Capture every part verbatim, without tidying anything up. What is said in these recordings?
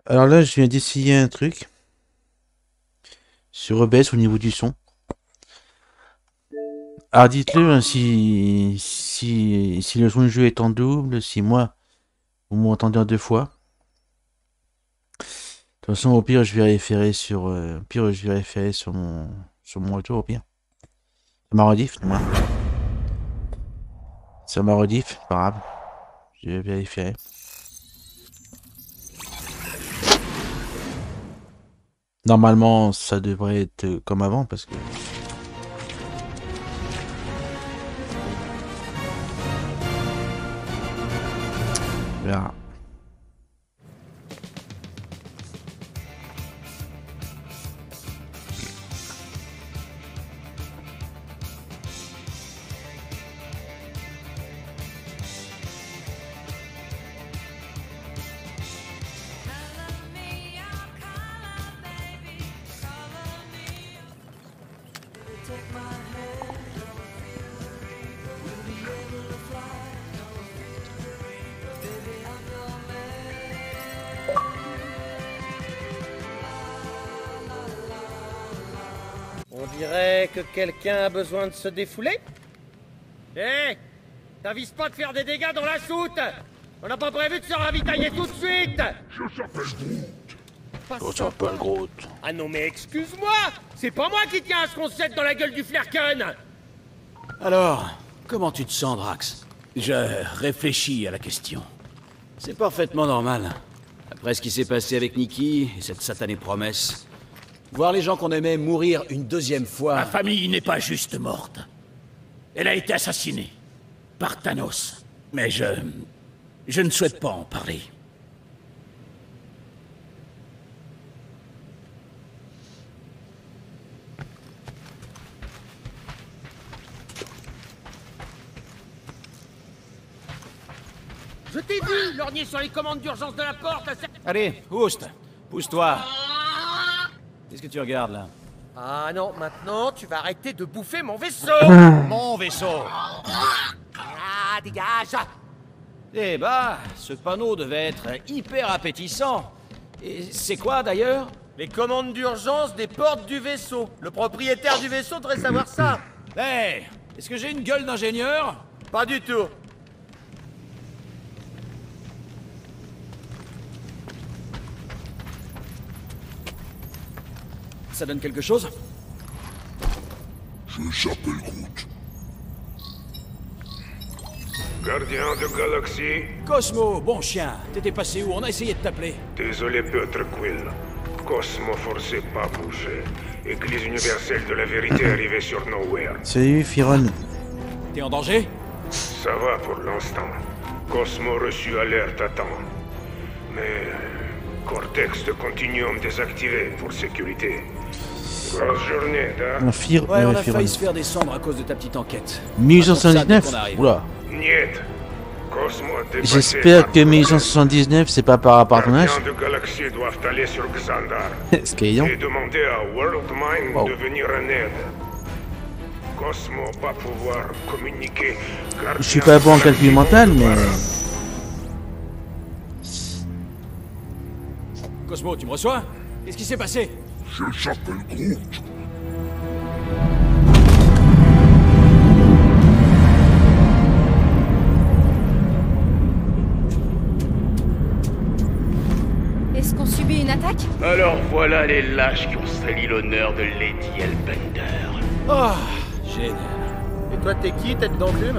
Alors là, je viens d'essayer un truc sur O B S au niveau du son. Alors dites-le hein, si, si, si le son du jeu est en double, si moi, vous m'entendez en deux fois. De toute façon, au pire, je vais référer sur, euh, au pire, je vais référer sur mon, sur mon retour, au pire. C'est ma rediff, moi. C'est ma rediff, pas grave. Je vais vérifier. Normalement, ça devrait être comme avant, parce que... On verra. On dirait que quelqu'un a besoin de se défouler. Hé hey, t'avises pas de faire des dégâts dans la soute. On n'a pas prévu de se ravitailler tout de suite. Je s'appelle Groot. Je s'appelle Groot. Ah non mais excuse-moi. C'est pas moi qui tiens à ce qu'on se jette dans la gueule du flerken. Alors, comment tu te sens, Drax? Je réfléchis à la question. C'est parfaitement normal. Après ce qui s'est passé avec Nikki et cette satanée promesse, voir les gens qu'on aimait mourir une deuxième fois... Ma famille n'est pas juste morte. Elle a été assassinée. Par Thanos. Mais je... Je ne souhaite pas en parler. Je t'ai vu lorgner sur les commandes d'urgence de la porte. Allez, Oust, pousse-toi. Qu'est-ce que tu regardes, là? Ah non, maintenant tu vas arrêter de bouffer mon vaisseau. Mon vaisseau. Ah, dégage. Eh bah, ce panneau devait être hyper appétissant. Et c'est quoi, d'ailleurs? Les commandes d'urgence des portes du vaisseau. Le propriétaire du vaisseau devrait savoir ça. Hé, hey, est-ce que j'ai une gueule d'ingénieur? Pas du tout. Ça donne quelque chose? Je s'appelle Groot. Gardien de galaxie, Cosmo, bon chien, t'étais passé où? On a essayé de t'appeler. désolé Peter Quill. Cosmo forcé pas bouger. Église universelle de la vérité arrivée sur Nowhere. Salut, Firon. T'es en danger? Ça va pour l'instant. Cosmo reçu alerte à temps. Mais... Cortex de continuum désactivé pour sécurité. Grosse journée, hein? Un Fir... Ouais, euh, on a Firon. failli se faire descendre à cause de ta petite enquête. mille huit cent soixante-dix-neuf. On qu'on arrive. Oula. Niet. Cosmo a dépassé J'espère par- que mille huit cent soixante-dix-neuf, c'est pas par rapport à ton âge. Gardiens de galaxie doivent aller sur Xandar. Ce qui est évident. et demander à World Mind Wow. de venir en aide. Cosmo va pouvoir communiquer. Je suis pas bon en calcul mental, mais... Cosmo, tu me reçois? Qu'est-ce qui s'est passé? Je s'appelle Groot. Est-ce qu'on subit une attaque? Alors voilà les lâches qui ont sali l'honneur de Lady Hellbender. Oh, génial. Et toi t'es qui, tête d'enclume?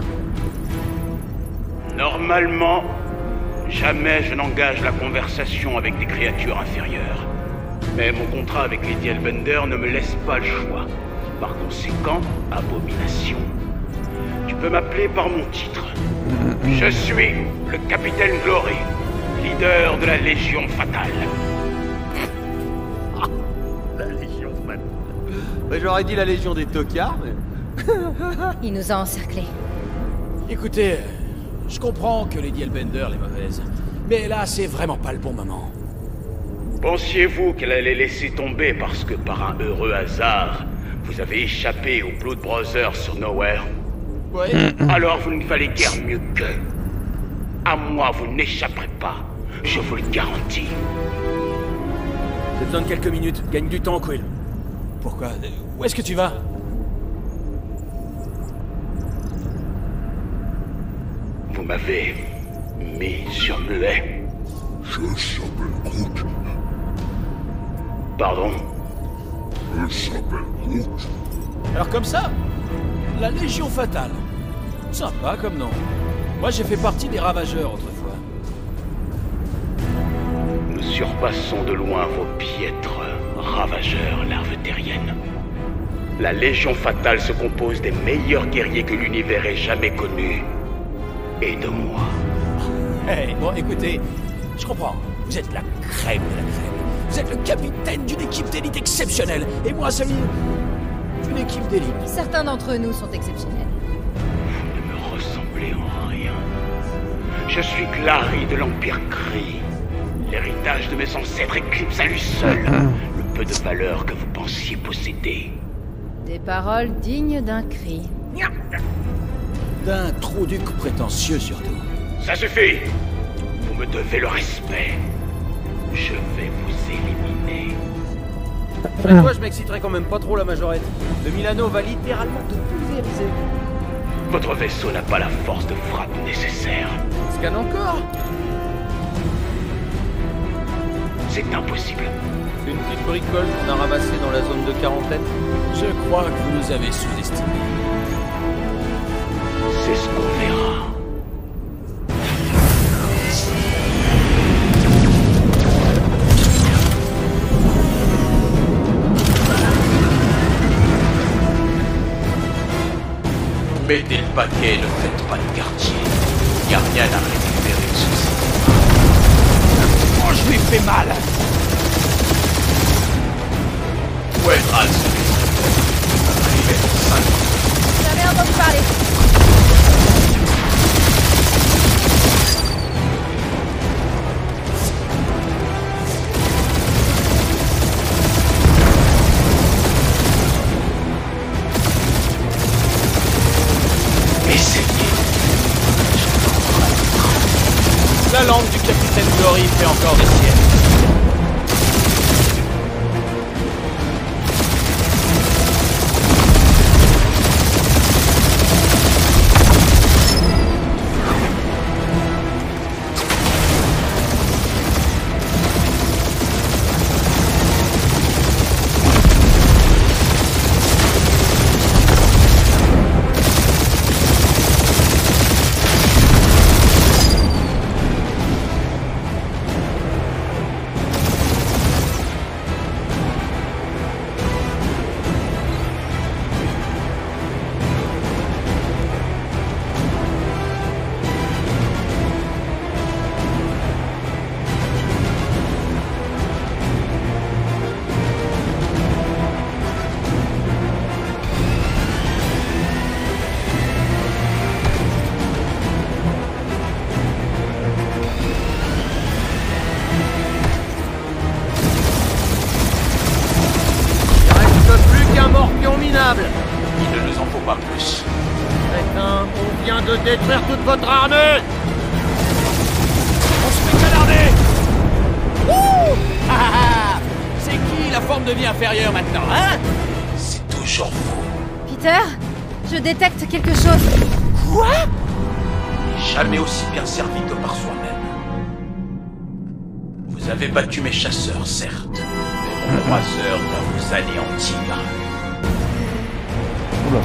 Normalement, jamais je n'engage la conversation avec des créatures inférieures. Mais mon contrat avec Lady Hellbender ne me laisse pas le choix. Par conséquent, abomination. Tu peux m'appeler par mon titre. Je suis le Capitaine Glory, leader de la Légion Fatale. La Légion Fatale. Bah, j'aurais dit la Légion des tocards, mais... Il nous a encerclés. Écoutez, euh, je comprends que Lady Hellbender est mauvaise. Mais là, c'est vraiment pas le bon moment. Pensiez-vous qu'elle allait laisser tomber parce que par un heureux hasard, vous avez échappé aux Blood Brothers sur Nowhere? Ouais. Alors vous ne fallait guère mieux qu'eux. À moi, vous n'échapperez pas. Je vous le garantis. J'ai besoin de quelques minutes. Gagne du temps, Quill. Pourquoi? Où est-ce que tu vas? Vous m'avez mis sur muet. Je s'appelle Groot. Pardon? Je s'appelle Groot. Alors comme ça, la Légion Fatale. Sympa comme nom. Moi j'ai fait partie des Ravageurs autrefois. Nous surpassons de loin vos piètres ravageurs, larves terriennes. La Légion Fatale se compose des meilleurs guerriers que l'univers ait jamais connus. Et de moi. Hey, bon écoutez, je comprends. Vous êtes la crème de la crème. Vous êtes le capitaine d'une équipe d'élite exceptionnelle. Et moi celui d'une équipe d'élite. Certains d'entre nous sont exceptionnels. Vous ne me ressemblez en rien. Je suis Glari de l'Empire Kree. L'héritage de mes ancêtres éclipse à lui seul le peu de valeur que vous pensiez posséder. Des paroles dignes d'un cri. D'un trou-duc prétentieux surtout. Ça suffit! Vous me devez le respect. Je vais vous éliminer. Avec toi, je m'exciterais quand même pas trop, la majorette. Le Milano va littéralement te pulvériser. Votre vaisseau n'a pas la force de frappe nécessaire. Scanne encore. C'est impossible. C'est une petite bricole qu'on a ramassée dans la zone de quarantaine. Je crois que vous nous avez sous-estimés. C'est ce qu'on verra. Mettez le paquet, ne faites pas de quartier. Y a rien à récupérer de ceci. Oh, je lui fais mal! Où est Draz? Il est en cinq. J'avais entendu parler. La lampe du capitaine Glory fait encore des siennes. Il ne nous en faut pas plus. Crétin, on vient de détruire toute votre armée. On se fait canarder! Wouh! Ah, ah, ah. C'est qui la forme de vie inférieure maintenant, hein? C'est toujours vous. Peter, je détecte quelque chose. Quoi? On n'est jamais aussi bien servi que par soi-même. Vous avez battu mes chasseurs, certes, mais mon croiseur va vous anéantir. Oula.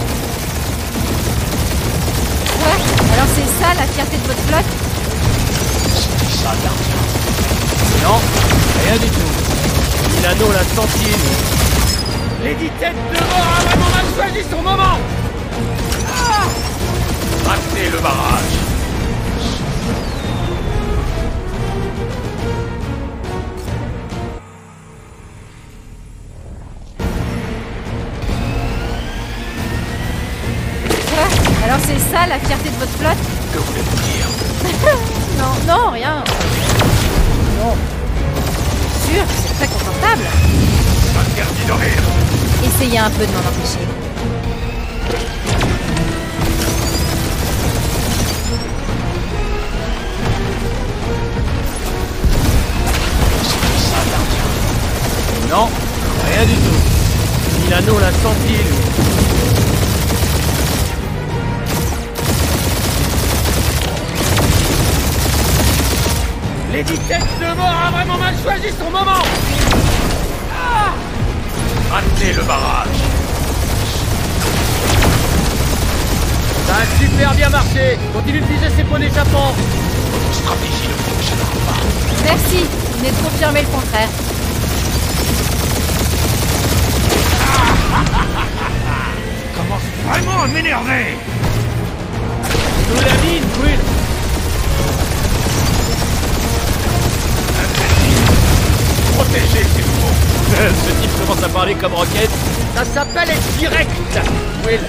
Ouais, alors c'est ça la fierté de votre flotte? C'est ça, gardien. Non, rien du tout. Milano l'a senti. Lady Tête de mort a vraiment mal choisi son moment. Ah! Ratez le barrage. Alors c'est ça la fierté de votre flotte? Que voulez-vous dire? Non, non, rien. Non. Sûr, c'est très confortable. Interdit de rire. Essayez un peu de m'en empêcher. C'est ça, gardien. Non, rien du tout. Milano l'a senti, lui. Lady Tête de mort a vraiment mal choisi son moment. Ah, Ratez le barrage. ça a super bien marché. Continue de viser ses pots d'échappement. Votre stratégie ne fonctionnera pas. Merci, vous venez de confirmer le contraire. Commence vraiment à m'énerver. Nous la mine, Quill. Protégez ces mots. Ce type commence à parler comme Rocket. Ça s'appelle être direct, Will.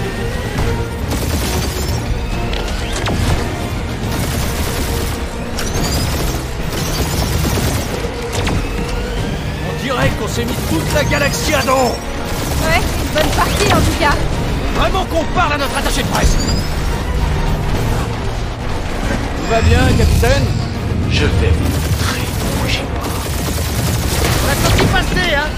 On dirait qu'on s'est mis toute la galaxie à dos. Ouais, une bonne partie en tout cas. Vraiment qu'on parle à notre attaché de presse. Tout va bien, capitaine? Je vais vous montrer. Bougez pas. On a senti passer, hein.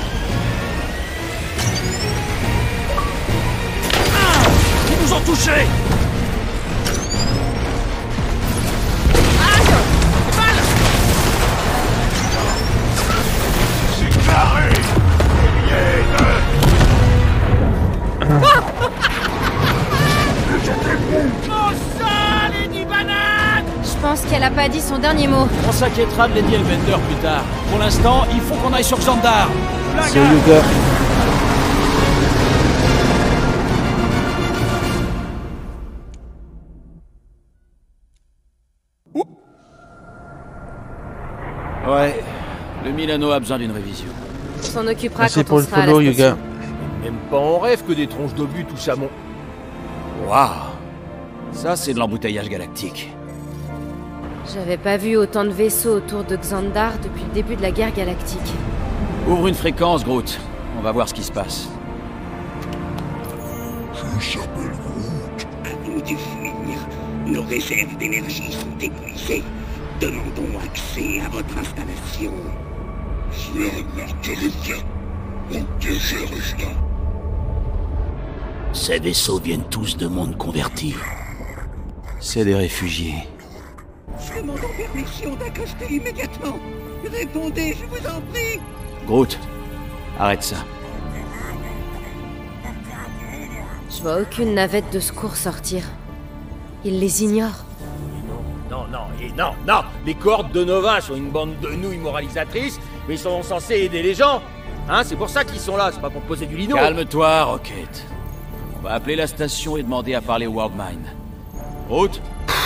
Ah, ils nous ont touchés. Aïe, mal. C'est carré. Mon sang, Lady Banane. Je pense qu'elle a pas dit son dernier mot. On s'inquiétera de Lady Elbender plus tard. Pour l'instant, il faut qu'on aille sur Xandar. Salut les gars. Ouais, le Milano a besoin d'une révision. On s'en occupera Merci quand pour on le sera à la follow, station. Yoga. Même pas en rêve que des tronches d'obus tout ça mon... Waouh, ça c'est de l'embouteillage galactique. J'avais pas vu autant de vaisseaux autour de Xandar depuis le début de la guerre galactique. Ouvre une fréquence, Groot. On va voir ce qui se passe. Je s'appelle Groot. À nous de finir. Nos réserves d'énergie sont épuisées. Demandons accès à votre installation. C'est un artérien. Protégez Resta. Ces vaisseaux viennent tous de mondes convertis. C'est des réfugiés. Demandons permission d'accoster immédiatement. Répondez, je vous en prie. Groot, arrête ça. Je vois aucune navette de secours sortir. Ils les ignorent. Non, non, et non, non. Les cohortes de Nova sont une bande de nouilles moralisatrices, mais ils sont censés aider les gens. Hein, c'est pour ça qu'ils sont là, c'est pas pour poser du lino. Calme-toi, Rocket. On va appeler la station et demander à parler au Worldmind. Groot?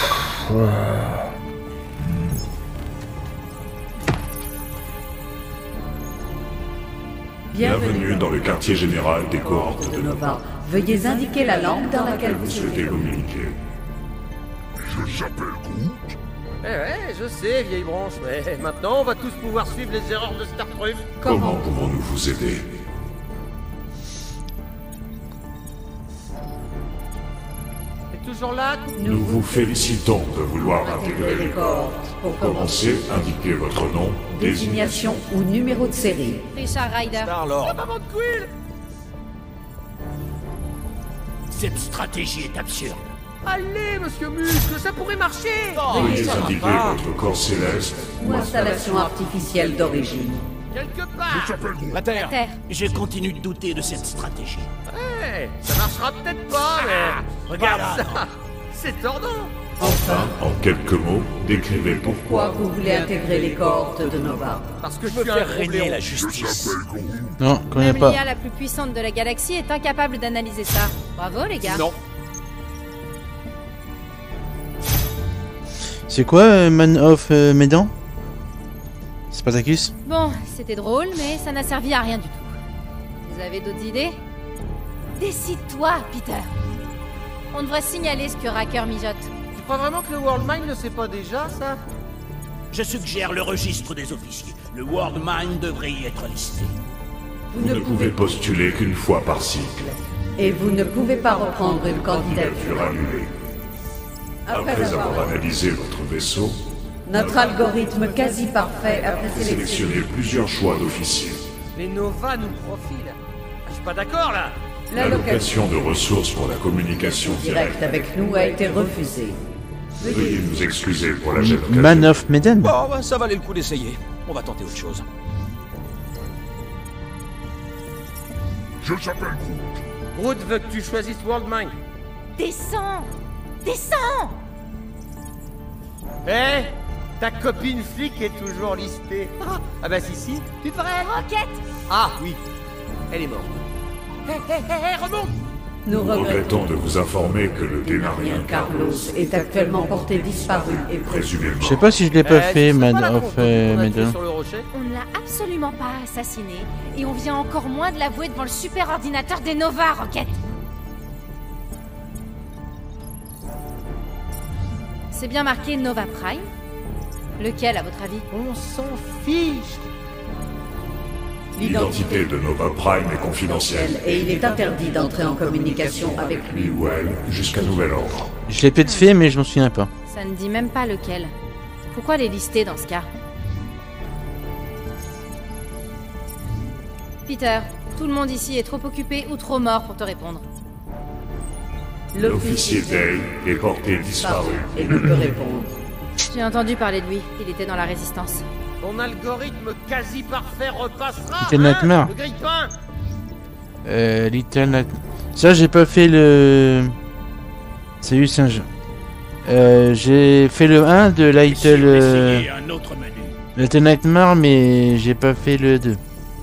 Bienvenue dans le quartier général des cohortes de Nova. Veuillez indiquer la langue dans laquelle vous Vous souhaitez souhaitez. communiquer. Je s'appelle Groot. Eh ouais, je sais, vieille branche, mais maintenant on va tous pouvoir suivre les erreurs de Startruck. Comment pouvons-nous vous aider? T'es toujours là? Nous vous félicitons de vouloir intégrer les cohortes. Pour Pour commencer, indiquez votre nom, désignation ou numéro de série. Richard Ryder. Star-Lord. Maman de Quill. Cette stratégie est absurde. Allez, monsieur Muscle, ça pourrait marcher. Veuillez indiquer votre corps céleste. Ou installation artificielle d'origine. Quelque part. La Terre. Terre. Je continue de douter de cette stratégie. Ouais, ça marchera peut-être pas, mais... Regarde ça. C'est tordant. Enfin, En quelques mots, décrivez pourquoi. pourquoi vous voulez intégrer les cohortes de Nova? Parce que je Je veux suis un faire gros régner blaireau. la Je justice. s'appelle Groot. Non, je connais Même pas. l'I A la plus puissante de la galaxie est incapable d'analyser ça. Bravo les gars. Non. C'est quoi euh, Man of euh, Medan? Spartacus? Bon, c'était drôle, mais ça n'a servi à rien du tout. Vous avez d'autres idées? Décide-toi, Peter. On devrait signaler ce que Racker mijote. Tu crois vraiment que le Worldmind ne sait pas déjà, ça? Je suggère le registre des officiers. Le Worldmind devrait y être listé. Vous ne pouvez postuler qu'une fois par cycle. Et vous ne pouvez pas reprendre une candidature. Candidature annulée. Après avoir analysé votre vaisseau, Notre algorithme quasi parfait a sélectionnez présélectionné plusieurs choix d'officiers. Les Nova nous profilent. Je suis pas d'accord là. L'allocation de ressources pour la communication Direct avec nous a été refusée. Veuillez nous excuser pour la jeune occasion. Man of Medan. Bon, bah, ça valait le coup d'essayer. On va tenter autre chose. Je s'appelle Groot veut que tu choisisses Worldmind. Descends! Descends! Eh, ta copine flic est toujours listée. Ah, ah bah si si, tu devrais. Rocket! Ah oui, elle est morte. Hé hé hé, remonte! Nous Nous regrettons. regrettons de vous informer que le Dénarien Carlos est actuellement porté disparu et présumément Je sais pas si je l'ai pas Eh, fait, tu sais Man pas la of rencontre euh, qu'on a tuée Medan. sur le rocher? On ne l'a absolument pas assassiné, et on vient encore moins de l'avouer devant le super ordinateur des Nova, Rocket. C'est bien marqué Nova Prime? Lequel, à votre avis? On s'en fiche. l'identité de Nova Prime est confidentielle. et il est interdit d'entrer en communication avec lui. Lui ou elle, jusqu'à nouvel ordre. Je l'ai peut-être fait, mais je m'en souviens pas. Ça ne dit même pas lequel. Pourquoi les lister dans ce cas? Peter, tout le monde ici est trop occupé ou trop mort pour te répondre. L'officier Day est porté disparu. Et ne peut répondre. J'ai entendu parler de lui, il était dans la résistance. Ton algorithme quasi parfait repassera. Little hein, Nightmare. le grille-pain. Euh, Little Night... Ça, j'ai pas fait le... Salut singe. Euh, j'ai fait le un de Little... Euh... un autre menu. Little Nightmare, mais j'ai pas fait le deux.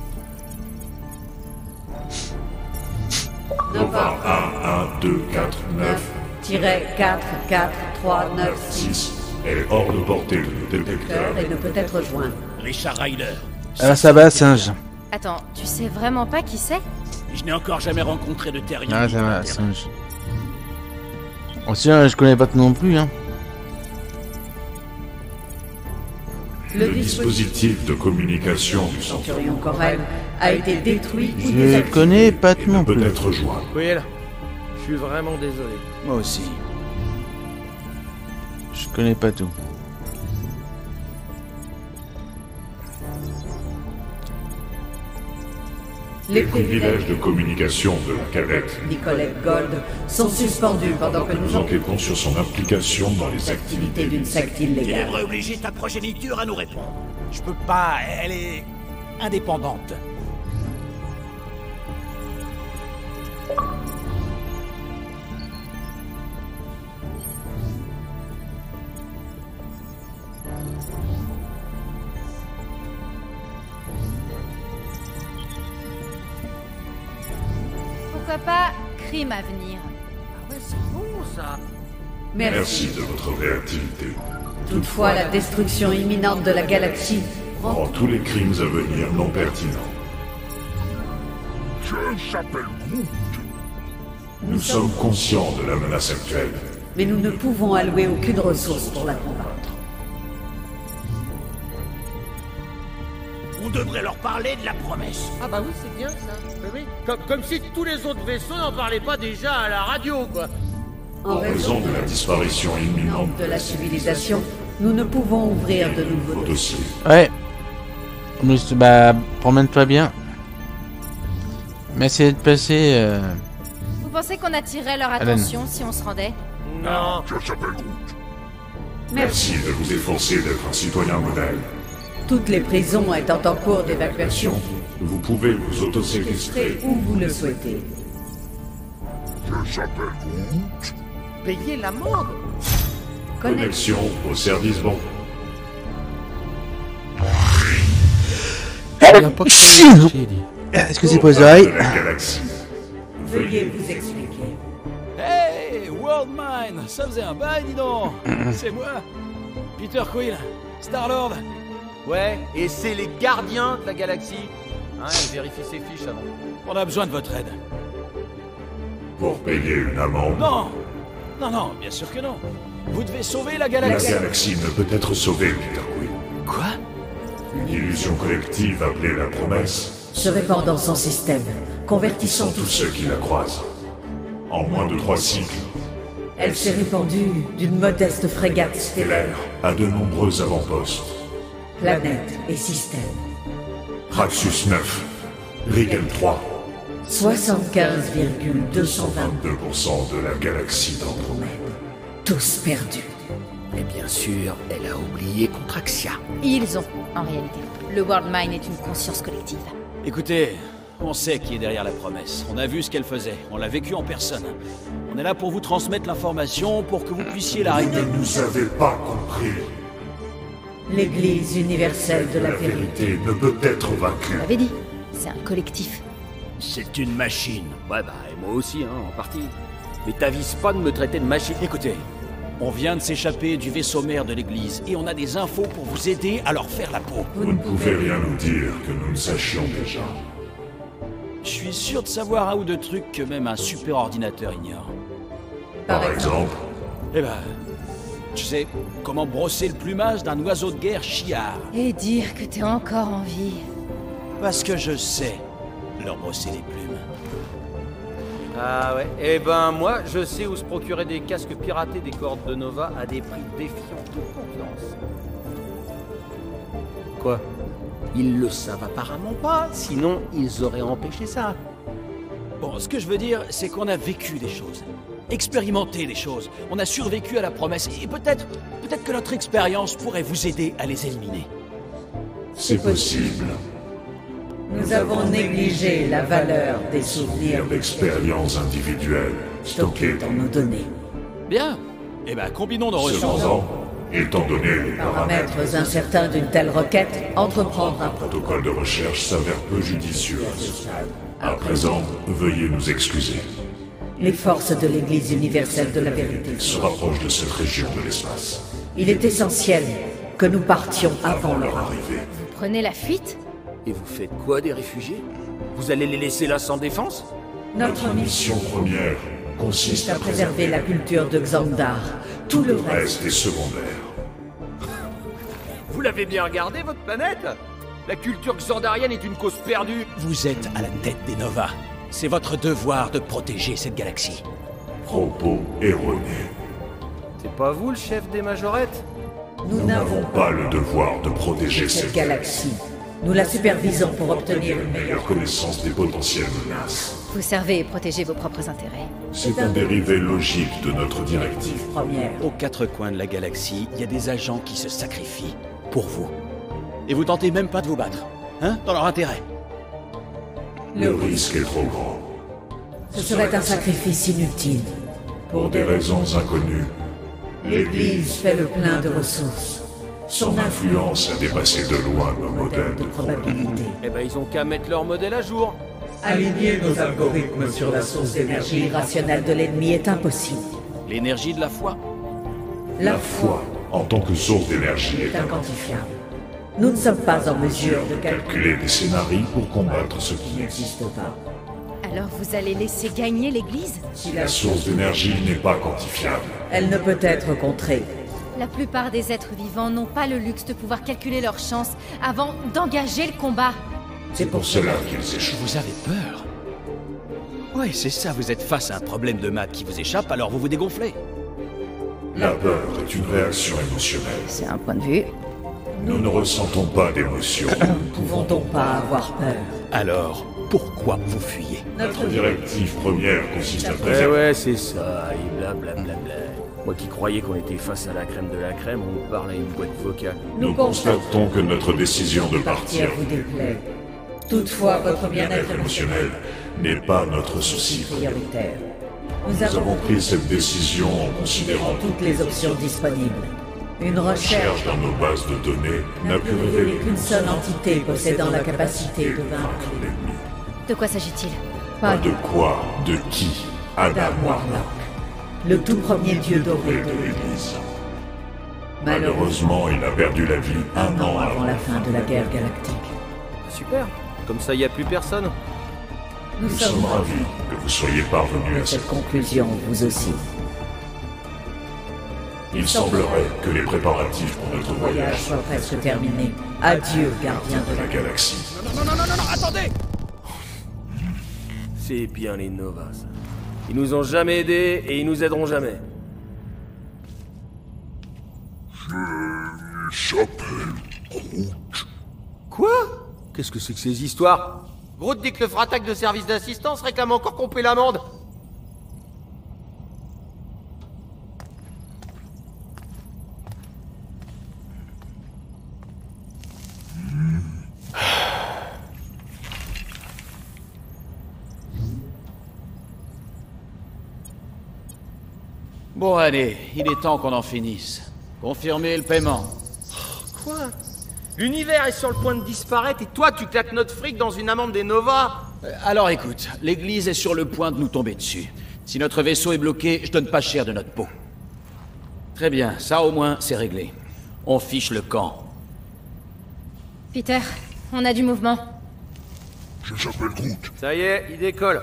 Nova un, un, deux, quatre, neuf, quatre, quatre, trois, neuf, six est hors de portée de nos détecteurs. et ne peut être joint. Richard Ryder. Ah, ça va, singe. Attends, tu sais vraiment pas qui c'est? Je n'ai encore jamais rencontré de terrien. Ah, ça va, singe. Oh, tiens, je connais pas non plus, hein. Le dispositif de communication du centre Centurion Corel a été détruit ou Je désactivé. connais pas ne non peut plus. être joint. Will, je suis vraiment désolé. Moi aussi. Je connais pas tout. Les Les privilèges de communication de la cadette. Nicolette Gold sont suspendus pendant que nous Nous enquêtons sur son implication dans les activités activités d'une secte Tu illégale. devrais obliger ta progéniture à nous répondre. Je peux pas, elle est indépendante. Pourquoi pas crime à venir? Ah ouais, c'est bon ça. Merci de votre réactivité. Toutefois, la destruction imminente de la galaxie Rend tous les crimes à venir non pertinents. Je s'appelle Groot. Nous sommes conscients de la menace actuelle. mais nous ne pouvons allouer aucune ressource pour la combattre. On devrait leur parler de la promesse. Ah bah oui, c'est bien ça. Oui, oui. Comme, comme si tous les autres vaisseaux n'en parlaient pas déjà à la radio, quoi. En raison de la disparition imminente de la civilisation, nous ne pouvons ouvrir de nouveaux Vos dossiers. Ouais. Mais, bah, promène-toi bien. Merci d'être passé. Euh... Vous pensez qu'on attirerait leur Alan. attention si on se rendait? Non. Je s'appelle Groot. Merci de vous efforcer d'être un citoyen modèle. Toutes les prisons étant en cours d'évacuation, Vous pouvez vous autoséquestrer. où vous le souhaitez. Je s'appelle Groot. Payer l'amende. Connexion au service bon. Est-ce que c'est pour les oreilles? De la galaxie. Veuillez vous expliquer. Hey, Worldmind, ça faisait un bail, dis donc. C'est moi, Peter Quill, Star-Lord. Ouais, et c'est les gardiens de la galaxie. Hein, il vérifie ses fiches avant. On a besoin de votre aide. Pour payer une amende. Non, non, non, bien sûr que non. Vous devez sauver la La galaxie. galaxie ne peut être sauvée, Peter Quill. Quoi? Une illusion collective appelée la promesse. Se répand dans son système, convertissant Sont tous ceux qui la croisent. En moins de trois cycles, Elle s'est répandue d'une modeste frégate stellaire, Stellaire a de nombreux avant-postes. planète et système. Praxus neuf Rigel trois. soixante-quinze virgule deux cent vingt-deux vingt-deux pour cent de la galaxie d'Andromède. tous perdus. Et bien sûr, elle a oublié Contraxia. Ils ont, en réalité. Le World Mind est une conscience collective. Écoutez, on sait qui est derrière la promesse. On a vu ce qu'elle faisait. On l'a vécu en personne. On est là pour vous transmettre l'information pour que vous puissiez Vous l'arrêter. ne nous avez pas compris. L'Église universelle de la La vérité. vérité ne peut être vaincue. J'avais dit, c'est un collectif. C'est une machine. Ouais bah, et moi aussi, hein, en partie. Mais t'avises pas de me traiter de machine. Écoutez, on vient de s'échapper du vaisseau mère de l'église et on a des infos pour vous aider à leur faire la peau. Vous ne pouvez rien nous dire que nous ne sachions déjà. Je suis sûr de savoir un ou deux trucs que même un super ordinateur ignore. Par exemple, Eh ben, tu sais, comment brosser le plumage d'un oiseau de guerre chiard. Et dire que t'es encore en vie. Parce que je sais leur brosser les plumes. Ah ouais. Eh ben moi, je sais où se procurer des casques piratés des cohortes de Nova à des prix défiant toute concurrence. Quoi? Ils le savent apparemment pas, sinon ils auraient empêché ça. Bon, ce que je veux dire, c'est qu'on a vécu des choses. Expérimenté des choses. On a survécu à la promesse. Et peut-être, peut-être que notre expérience pourrait vous aider à les éliminer. c'est possible. Nous avons négligé la valeur des souvenirs Dire d'expériences individuelles stockées stockés dans nos données. Bien. Eh ben, combinons nos ressources. Cependant, étant donné les paramètres, Paramètres incertains d'une telle requête, entreprendre un le protocole de recherche s'avère peu judicieux à ce stade. À présent, veuillez nous excuser. Les forces de l'Église universelle de la vérité. Se rapproche de cette région de l'espace. Il est essentiel que nous partions avant Avant leur leur arrivée. arrivée, Vous prenez la fuite? Et vous faites quoi des réfugiés? Vous allez les laisser là sans défense? Notre notre mission mission première consiste est à préserver la culture de Xandar. Tout le Le reste, reste est secondaire. Vous l'avez bien regardé, votre planète? La culture xandarienne est une cause perdue. Vous êtes à la tête des Nova. C'est votre devoir de protéger cette galaxie. Propos erronés. C'est pas vous le chef des majorettes? nous Nous n'avons n'avons pas le devoir de protéger cette cette galaxie. Nous la supervisons pour obtenir une meilleure. meilleure connaissance des potentielles menaces. Vous servez et protégez vos propres intérêts. C'est un dérivé logique de notre directive. Première. Aux quatre coins de la galaxie, il y a des agents qui se sacrifient pour vous. Et vous tentez même pas de vous battre, hein, dans leur intérêt. Le risque est trop grand. Ce serait un sacrifice inutile. Pour des raisons inconnues, L'Église fait le plein de ressources. son influence a dépassé de loin nos modèles De de probabilité. Eh ben ils ont qu'à mettre leur modèle à jour. Aligner nos algorithmes sur la source d'énergie irrationnelle de l'ennemi est impossible. L'énergie de la foi. La La foi, en tant que source d'énergie, est est inquantifiable. Nous ne sommes pas en mesure de calculer calculer des scénarios pour combattre ce ce qui qui existe. n'existe pas. Alors vous allez laisser gagner l'Église? Si La source d'énergie n'est pas quantifiable. elle ne peut être contrée. La plupart des êtres vivants n'ont pas le luxe de pouvoir calculer leurs chances avant d'engager le combat. C'est pour cela qu'ils échouent. Vous avez peur. Ouais, c'est ça, vous êtes face à un problème de maths qui vous échappe, alors vous vous dégonflez. La peur est une réaction émotionnelle. C'est un point de vue. Nous ne ressentons pas d'émotion. Ne pouvons donc pas avoir peur. Alors, pourquoi vous fuyez? Notre directive première consiste à Ouais préserver. ouais, c'est ça, et blablabla. Moi qui croyais qu'on était face à la crème de la crème, on parle à une boîte vocale. Nous constatons que notre décision de partir Partir vous déplaît. Toutefois, votre bien-être émotionnel n'est pas notre souci. prioritaire. Nous Nous avons avons pris cette décision en considérant toutes les options disponibles. Une recherche recherche dans nos bases de données n'a n'a pu pu révéler révéler qu'une seule entité possédant la capacité de vaincre l'ennemi. De quoi s'agit-il? Pas De quoi, de qui Adam Adam Warlock, le tout premier dieu doré et de de l'Église. l'Église. Malheureusement, Malheureusement, il a perdu la vie un un an an avant la fin de la guerre galactique. Super, comme ça y a plus personne. Nous Nous sommes sommes ravis que vous soyez parvenus à à cette... cette conclusion, vous aussi. Il semblerait que les préparatifs pour notre Le voyage voyage soit presque terminé. Adieu, gardien de de la la galaxie. Non, non, non, non, non, attendez! C'est bien les Novas, ça. Ils nous ont jamais aidés et ils nous aideront jamais. J'appelle Groot. Quoi? Qu'est-ce que c'est que ces histoires? Groot dit que le fratac de service d'assistance réclame encore qu'on paie l'amende. Bon, allez, il est temps qu'on en finisse. Confirmez le paiement. Quoi? L'univers est sur le point de disparaître et toi tu claques notre fric dans une amende des Nova? Euh, alors écoute, l'église est sur le point de nous tomber dessus. Si notre vaisseau est bloqué, je donne pas cher de notre peau. Très bien, ça au moins c'est réglé. On fiche le camp. Peter, on a du mouvement. Je s'appelle Groot. Ça y est, il décolle.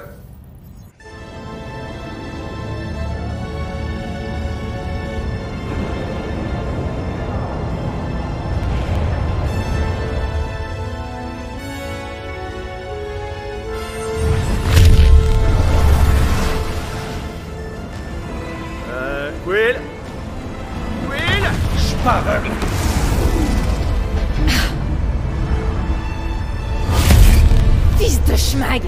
Will? Will? Je suis pas aveugle. Fils de schmag!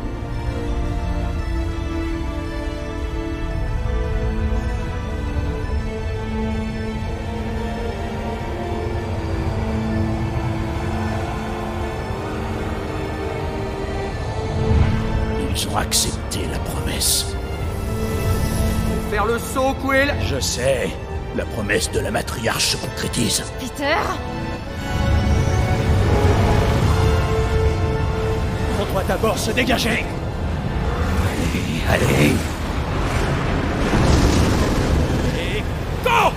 Ils ont accepté la promesse. Faire le saut, Quill. Je sais. La promesse de la matriarche se concrétise. Peter? On doit d'abord se dégager. Allez, allez. Et go!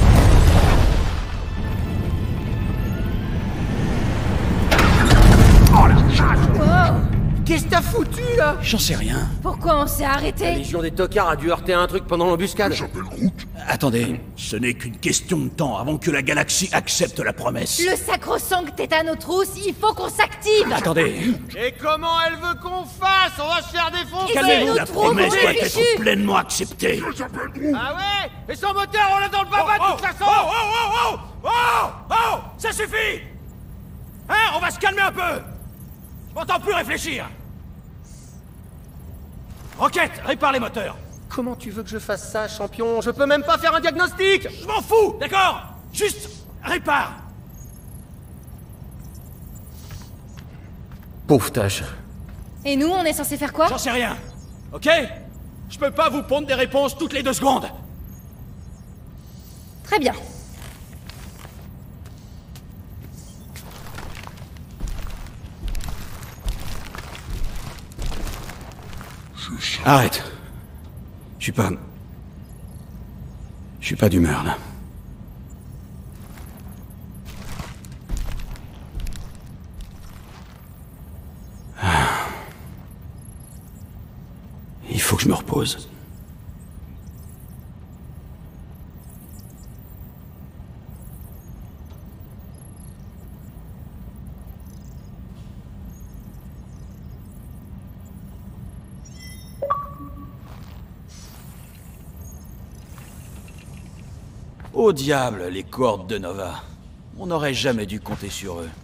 Qu'est-ce que t'as foutu, là? J'en sais rien. Pourquoi on s'est La arrêté? Légion des tocards a dû heurter un truc pendant l'embuscade. Je s'appelle Groot. Attendez, ce n'est qu'une question de temps avant que la galaxie accepte la promesse. Le sacro-sang tétanotrousse, il faut qu'on s'active! Attendez, Et comment elle veut qu'on fasse? On va se faire défoncer. calmez-vous, la nous trouve, promesse on doit réfléchit. être pleinement acceptée. Je s'appelle Groot. Ah ouais? Et son moteur, on l'a dans le baba de toute façon. Oh, oh, oh, oh, oh, oh, ça suffit. Hein, on va se calmer un peu. Je m'entends plus réfléchir. Rocket, répare les moteurs. Comment tu veux que je fasse ça, champion? Je peux même pas faire un diagnostic. Je m'en fous, d'accord? Juste répare. Pauvre tâche. Et nous, on est censé faire quoi? J'en sais rien, ok? Je peux pas vous pondre des réponses toutes les deux secondes. Très bien. Arrête. Je suis pas... Je suis pas d'humeur, là. Ah. Il faut que je me repose. Au diable, les cohortes de Nova. On n'aurait jamais dû compter sur eux.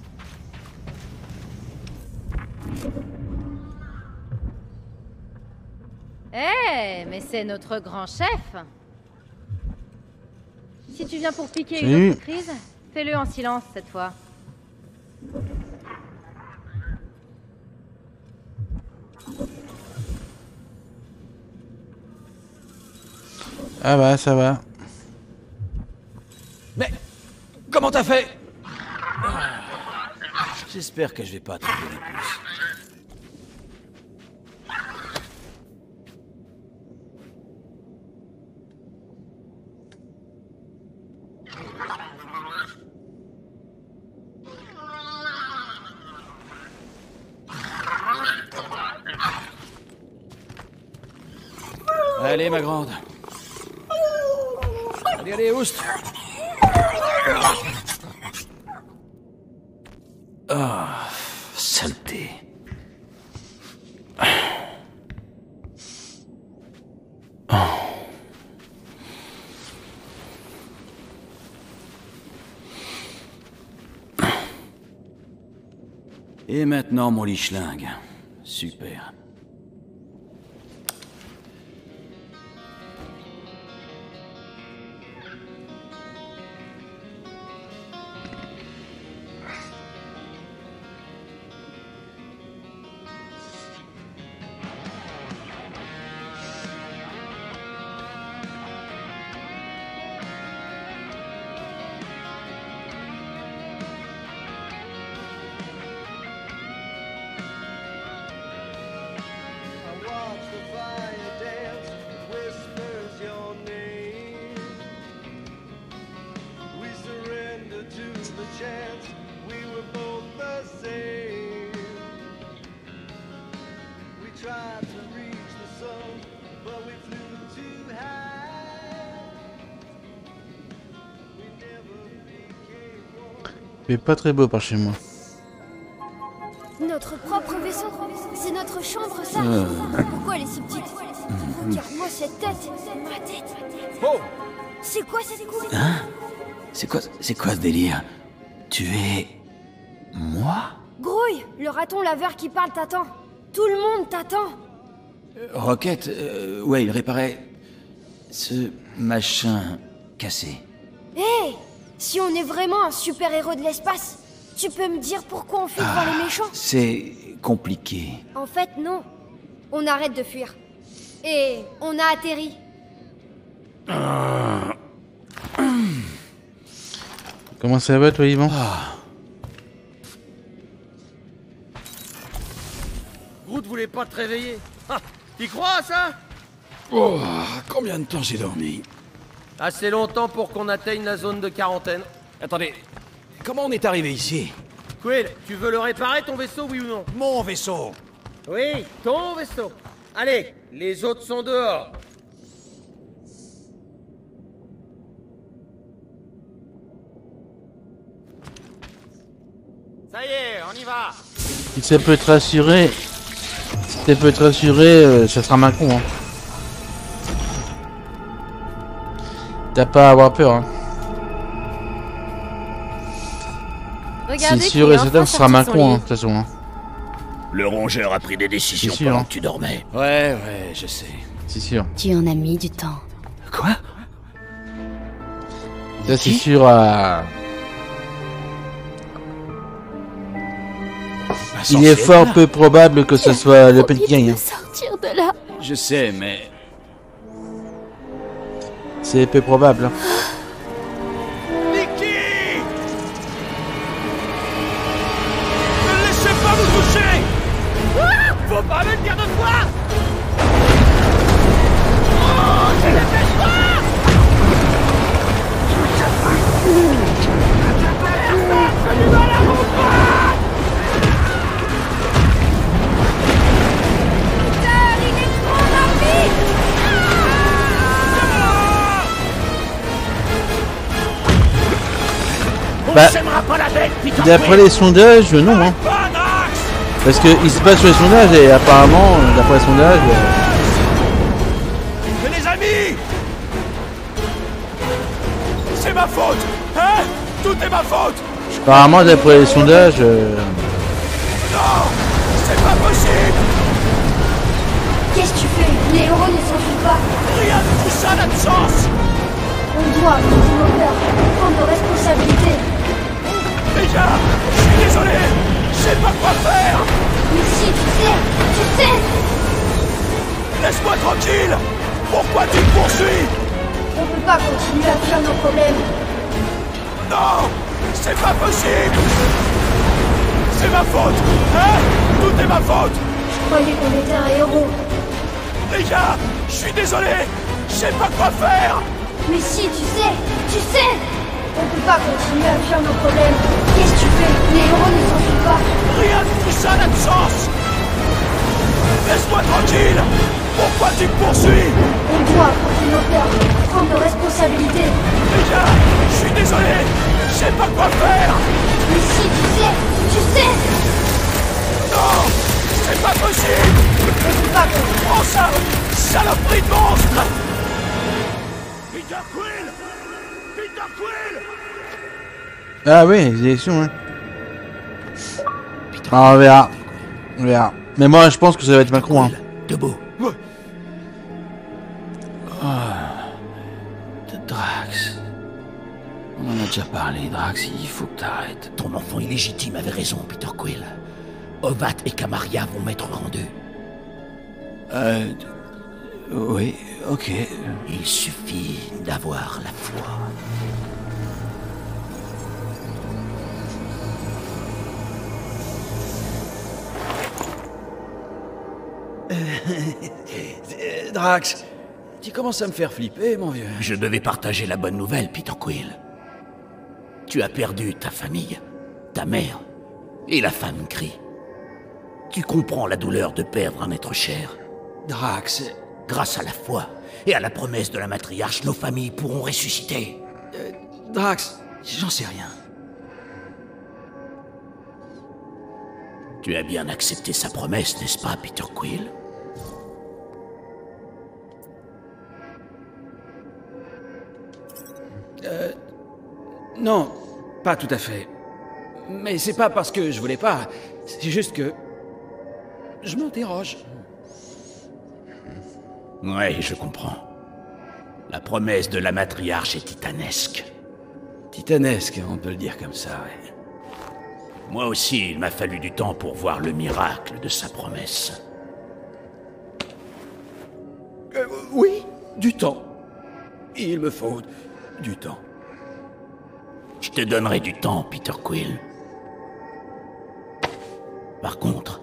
Eh, mais c'est notre grand chef! Si tu viens pour piquer Salut. une autre crise, fais-le en silence cette fois. Ah bah ça va. Mais comment t'as fait? J'espère que je vais pas attraper les puces. Allez, ma grande. Allez, allez, oust. Oh, saleté. Oh. Et maintenant, mon liche-lingue. Super. Il est pas très beau par chez moi. Notre propre vaisseau. C'est notre chambre, ça. Euh... Pourquoi elle est si petite? Regarde-moi cette tête. Ma tête. Oh! C'est quoi cette couille? Hein? C'est quoi, c'est quoi ce délire? Tu es... moi? Grouille, le raton laveur qui parle t'attend. Tout le monde t'attend. Euh, Rocket, euh, ouais, il réparait... ce machin cassé. Hé hey, si on est vraiment un super-héros de l'espace, tu peux me dire pourquoi on fuit devant Ah, les méchants? c'est compliqué. En fait, non. On arrête de fuir. Et on a atterri. Ah. Comment ça va toi Yvan? Ah. Groot voulait pas te réveiller. Ah, t'y crois à ça? Oh, combien de temps j'ai dormi? Assez longtemps pour qu'on atteigne la zone de quarantaine. Attendez, comment on est arrivé ici? Quill, tu veux le réparer ton vaisseau, oui ou non? Mon vaisseau. Oui, ton vaisseau. Allez, les autres sont dehors. Ça y est, on y va. Si ça peut te rassurer, si ça peut te rassurer, euh, ça sera Macron. Hein. T'as pas à avoir peur. Hein. C'est sûr et certain que ce sera Macron, hein, de toute façon. Hein. Le rongeur a pris des décisions sûr, pendant hein. que tu dormais. Ouais, ouais, je sais. C'est sûr. Tu en as mis du temps. Quoi? Ça c'est sûr à... Il est fort peu probable que ce soit Le Pen qui gagne. Hein. Sortir de là. Je sais, mais... C'est peu probable. Hein. Nikki! Ne laissez pas vous toucher! Ah, faut pas me le dire deux fois! Oh, je dépêche-toi! Personne ne va la reprendre! Bah, d'après les sondages, non. Hein. Parce que il se passe sur les sondages et apparemment, d'après les sondages... Mais les amis! C'est ma faute! Hein? Tout est ma faute! Apparemment, d'après les sondages... Euh... Non! C'est pas possible! Qu'est-ce que tu fais? Les héros ne s'enfuient pas. Rien de tout ça n'a de sens! On doit affronter nos peurs, prendre nos responsabilités. Les gars, je suis désolé! Je sais pas quoi faire! Mais si, tu sais, tu sais! Laisse-moi tranquille! Pourquoi tu me poursuis? On peut pas continuer à fuir nos problèmes. Non! C'est pas possible! C'est ma faute! Hein? Tout est ma faute! Je croyais qu'on était un héros. Les gars, je suis désolé! Je sais pas quoi faire! Mais si, tu sais, tu sais! On peut pas continuer à fuir nos problèmes. Qu'est-ce que tu fais? Les héros ne s'enfuient pas. Rien de tout ça n'a de sens! Laisse-moi tranquille! Pourquoi tu me poursuis? On doit affronter nos peurs, prendre nos responsabilités. Les gars, je suis désolé! Je sais pas quoi faire! Mais si, tu sais, tu sais! Non! C'est pas possible! On peut pas continuer. Prends ça! Saloperie de monstre! Peter Quill! Peter Quill! Ah oui, les élections, hein. Ah, on verra. On verra. Mais moi, je pense que ça va être Macron. Hein. Debout. Oh. Drax. On en a déjà parlé, Drax, il faut que t'arrêtes. Ton enfant illégitime avait raison, Peter Quill. Ovat et Kamaria vont m'être rendus. Euh... Oui, ok. Il suffit d'avoir la foi. Drax, tu commences à me faire flipper, mon vieux. Je devais partager la bonne nouvelle, Peter Quill. Tu as perdu ta famille, ta mère et la femme Kree. Tu comprends la douleur de perdre un être cher. Drax... Grâce à la foi et à la promesse de la matriarche, nos familles pourront ressusciter. Euh, Drax, j'en sais rien. Tu as bien accepté sa promesse, n'est-ce pas, Peter Quill? Euh... Non, pas tout à fait. Mais c'est pas parce que je voulais pas, c'est juste que... Je m'interroge. Ouais, je comprends. La promesse de la matriarche est titanesque. Titanesque, on peut le dire comme ça, ouais. Moi aussi, il m'a fallu du temps pour voir le miracle de sa promesse. Euh, oui, du temps. Il me faut du temps. Je te donnerai du temps, Peter Quill. Par contre,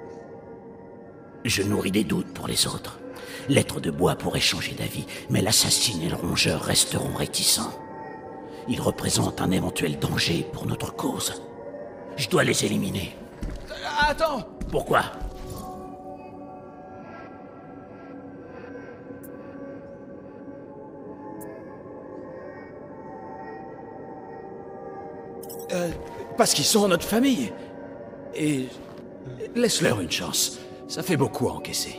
je nourris des doutes pour les autres. L'être de bois pourrait changer d'avis, mais l'assassine et le rongeur resteront réticents. Ils représentent un éventuel danger pour notre cause. Je dois les éliminer. Attends! Pourquoi? Euh, parce qu'ils sont notre famille. Et... laisse-leur une chance. Ça fait beaucoup à encaisser.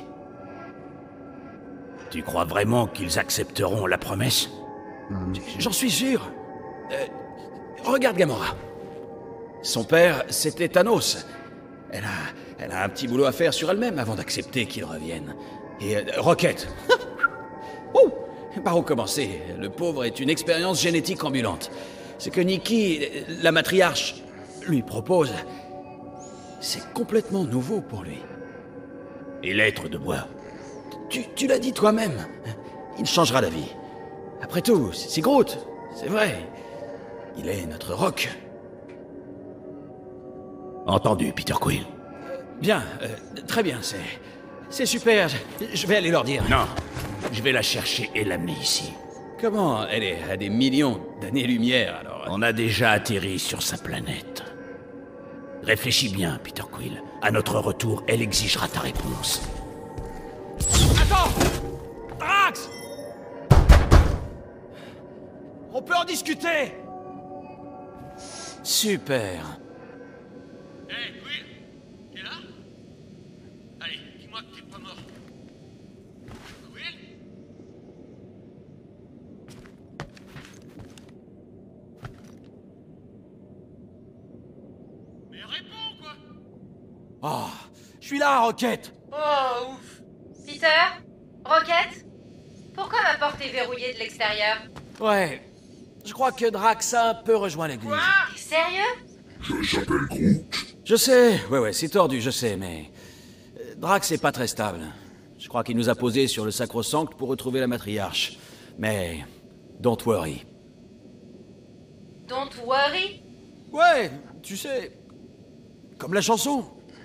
Tu crois vraiment qu'ils accepteront la promesse? J'en suis sûr. Euh, regarde Gamora. Son père, c'était Thanos. Elle a, elle a un petit boulot à faire sur elle-même avant d'accepter qu'il revienne. Et euh, Rocket. Oh, par où commencer? Le pauvre est une expérience génétique ambulante. Ce que Nikki, la matriarche, lui propose, c'est complètement nouveau pour lui. Et l'être de bois? Tu, tu l'as dit toi-même. Il changera d'avis. Après tout, c'est Groot. C'est vrai. Il est notre rock. Entendu, Peter Quill. Euh, bien, euh, très bien, c'est... C'est super, je vais aller leur dire. Non, je vais la chercher et l'amener ici. Comment? Elle est à des millions d'années-lumière, alors... On a déjà atterri sur sa planète. Réfléchis bien, Peter Quill. À notre retour, elle exigera ta réponse. Attends! Drax! On peut en discuter! Super. Hé, hey, Quill! T'es là? Allez, dis-moi que t'es pas mort. Quill? Mais réponds, quoi! Oh, je suis là, Rocket! Oh, ouf! Peter? Rocket? Pourquoi ma porte est verrouillée de l'extérieur? Ouais, je crois que Drax a un peu rejoint l'église. Quoi? T'es sérieux? Je s'appelle Groot. Je sais, ouais ouais, c'est tordu, je sais, mais... Drax est pas très stable. Je crois qu'il nous a posé sur le sacro-sancte pour retrouver la matriarche. Mais... don't worry. Don't worry? Ouais, tu sais... Comme la chanson.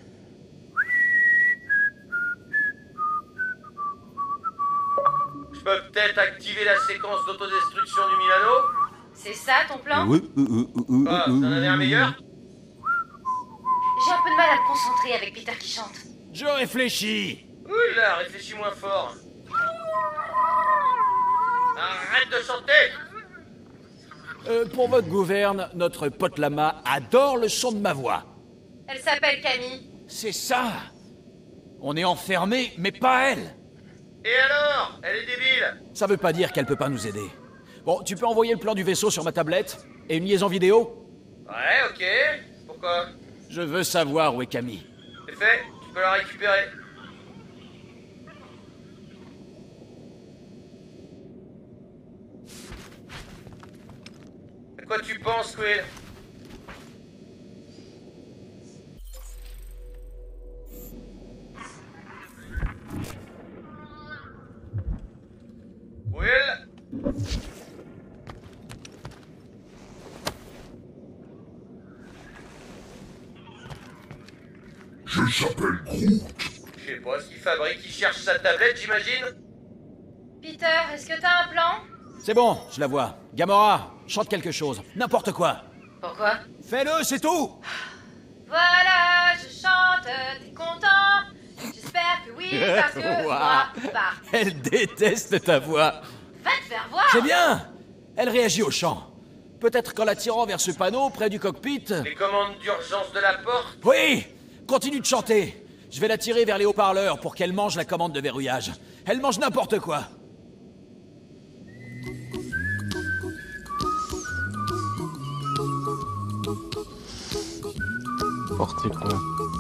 Je peux peut-être activer la séquence d'autodestruction du Milano? C'est ça ton plan? Oui, oui, oui, oui, Ah, vous en avez un meilleur? J'ai un peu de mal à me concentrer avec Peter qui chante. Je réfléchis. Oula, réfléchis moins fort. Arrête de chanter! Euh, pour votre gouverne, notre pote lama adore le son de ma voix. Elle s'appelle Camille. C'est ça. On est enfermés, mais pas elle. Et alors? Elle est débile! Ça veut pas dire qu'elle peut pas nous aider. Bon, tu peux envoyer le plan du vaisseau sur ma tablette? Et une liaison vidéo? Ouais, ok. Pourquoi? Je veux savoir où est Camille. C'est fait. peux la récupérer. À quoi tu penses, Quill? Will? Je s'appelle Groot. Je sais pas ce qu'il fabrique, il cherche sa tablette, j'imagine. Peter, est-ce que t'as un plan? C'est bon, je la vois. Gamora, chante quelque chose. N'importe quoi. Pourquoi? Fais-le, c'est tout. Voilà, je chante, t'es content? J'espère que oui, parce que moi, bah. Elle déteste ta voix. Va te faire voir! C'est bien. Elle réagit au chant. Peut-être qu'en la tirant vers ce panneau près du cockpit... Les commandes d'urgence de la porte? Oui! Continue de chanter. Je vais la tirer vers les haut-parleurs pour qu'elle mange la commande de verrouillage. Elle mange n'importe quoi. Portez quoi?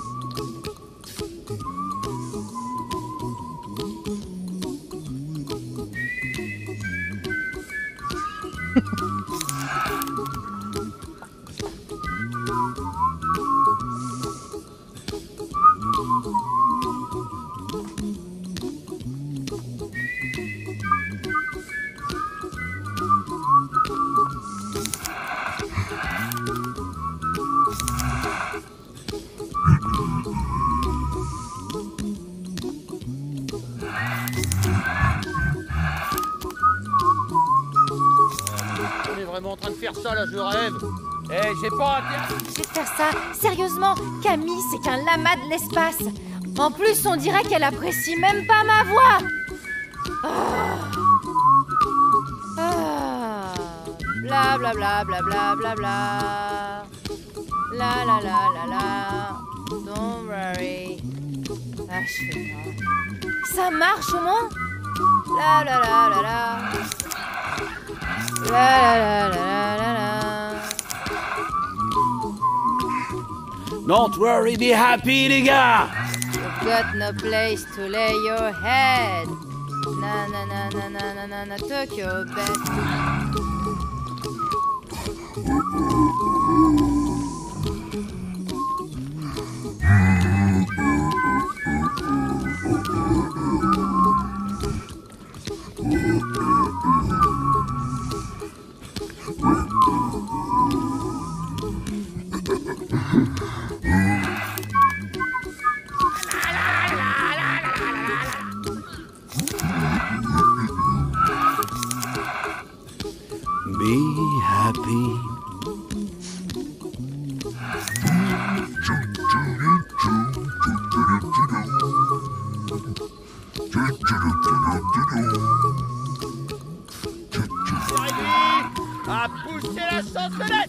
On est vraiment en train de faire ça là, je rêve. Eh, hey, j'ai pas intérêt. J'ai de faire ça. Sérieusement, Camille, c'est qu'un lama de l'espace. En plus, on dirait qu'elle apprécie même pas ma voix. Ah. Ah. Bla bla bla bla bla bla bla. La la la la la. Don't worry. Ah, je sais pas. Ça marche au moins? La la la la la. La la la la la la. Don't worry, be happy, les gars. You've got no place to lay your head. Na na na na na na na na Tokyo bed. Be happy. À pousser la chansonnette.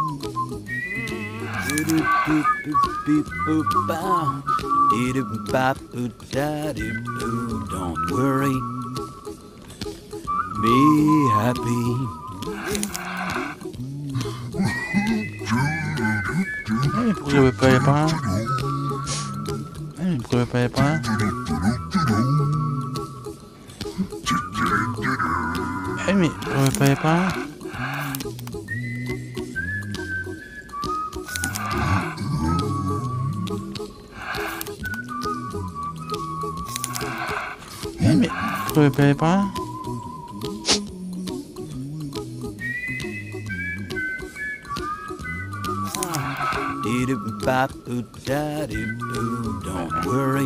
Don't worry. Be happy. Eh, pourquoi il n'y pas les pas Eh, pourquoi il n'y pas les pas Eh, mais pourquoi il n'y pas les pas Eh, mais pourquoi il n'y pas les pas Don't worry.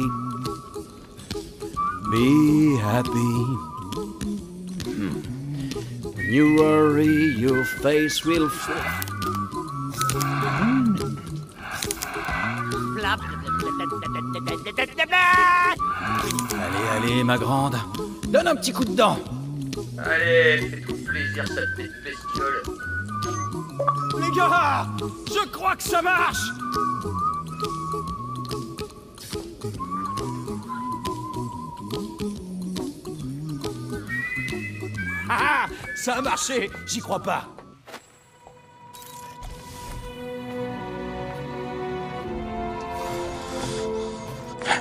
Be happy. Hmm. When you worry, your face will fall. Allez, allez, ma grande. Donne un petit coup de dent. Allez, fais-toi plaisir, cette petite bestiole. Les gars, je crois que ça marche. Ah, ça a marché, j'y crois pas.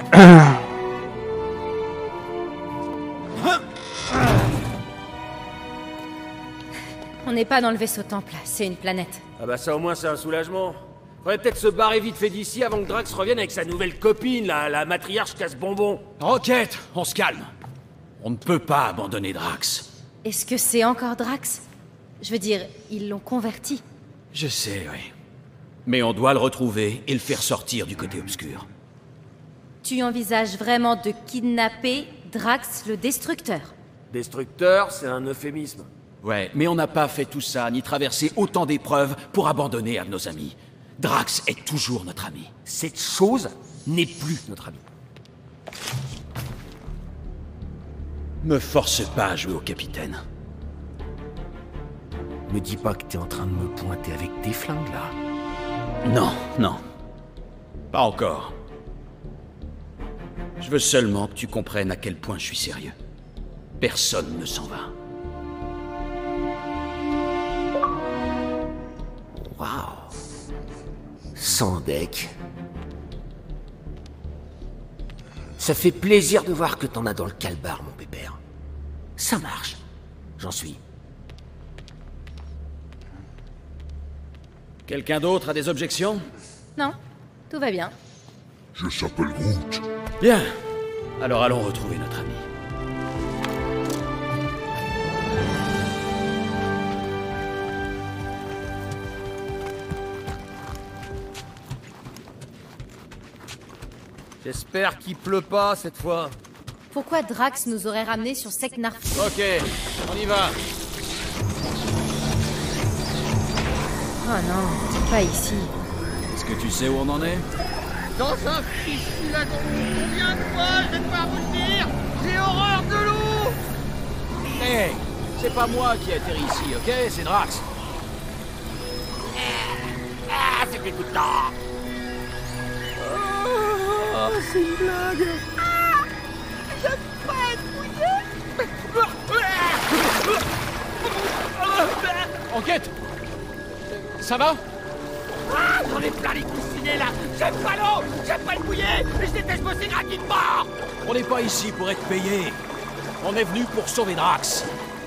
On n'est pas dans le vaisseau temple, c'est une planète. Ah bah ça au moins c'est un soulagement. Faudrait peut-être se barrer vite fait d'ici avant que Drax revienne avec sa nouvelle copine, la, la matriarche casse-bonbon. Rocket, on se calme. On ne peut pas abandonner Drax. Est-ce que c'est encore Drax? Je veux dire, ils l'ont converti. Je sais, oui. Mais on doit le retrouver et le faire sortir du côté obscur. Tu envisages vraiment de kidnapper Drax le Destructeur? Destructeur, c'est un euphémisme. Ouais, mais on n'a pas fait tout ça, ni traversé autant d'épreuves pour abandonner un de nos amis. Drax est toujours notre ami. Cette chose n'est plus notre ami. Me force pas à jouer au capitaine. Me dis pas que t'es en train de me pointer avec tes flingues, là. Non, non. Pas encore. Je veux seulement que tu comprennes à quel point je suis sérieux. Personne ne s'en va. Waouh. Sans deck. Ça fait plaisir de voir que t'en as dans le calbar, mon pépère. Ça marche. J'en suis. Quelqu'un d'autre a des objections? Non, tout va bien. Je s'appelle Groot. Bien. Alors allons retrouver notre ami. J'espère qu'il pleut pas cette fois. Pourquoi Drax nous aurait ramenés sur Seknarf? Ok, on y va. Oh non, pas ici. Est-ce que tu sais où on en est? Dans un fichu lagon. Combien de fois je vais devoir vous le dire? J'ai horreur de l'eau. Hé, hey, c'est pas moi qui atterri ici, ok? C'est Drax. Ah, c'est dégoûtant. Oh, c'est une blague. Ah, j'aime pas être mouillé. Enquête. Ça va? Ah, j'en ai plein les coussinets là. J'aime pas l'eau, j'aime pas le mouiller, et je déteste bosser gratuitement. On n'est pas ici pour être payé. On est venu pour sauver Drax.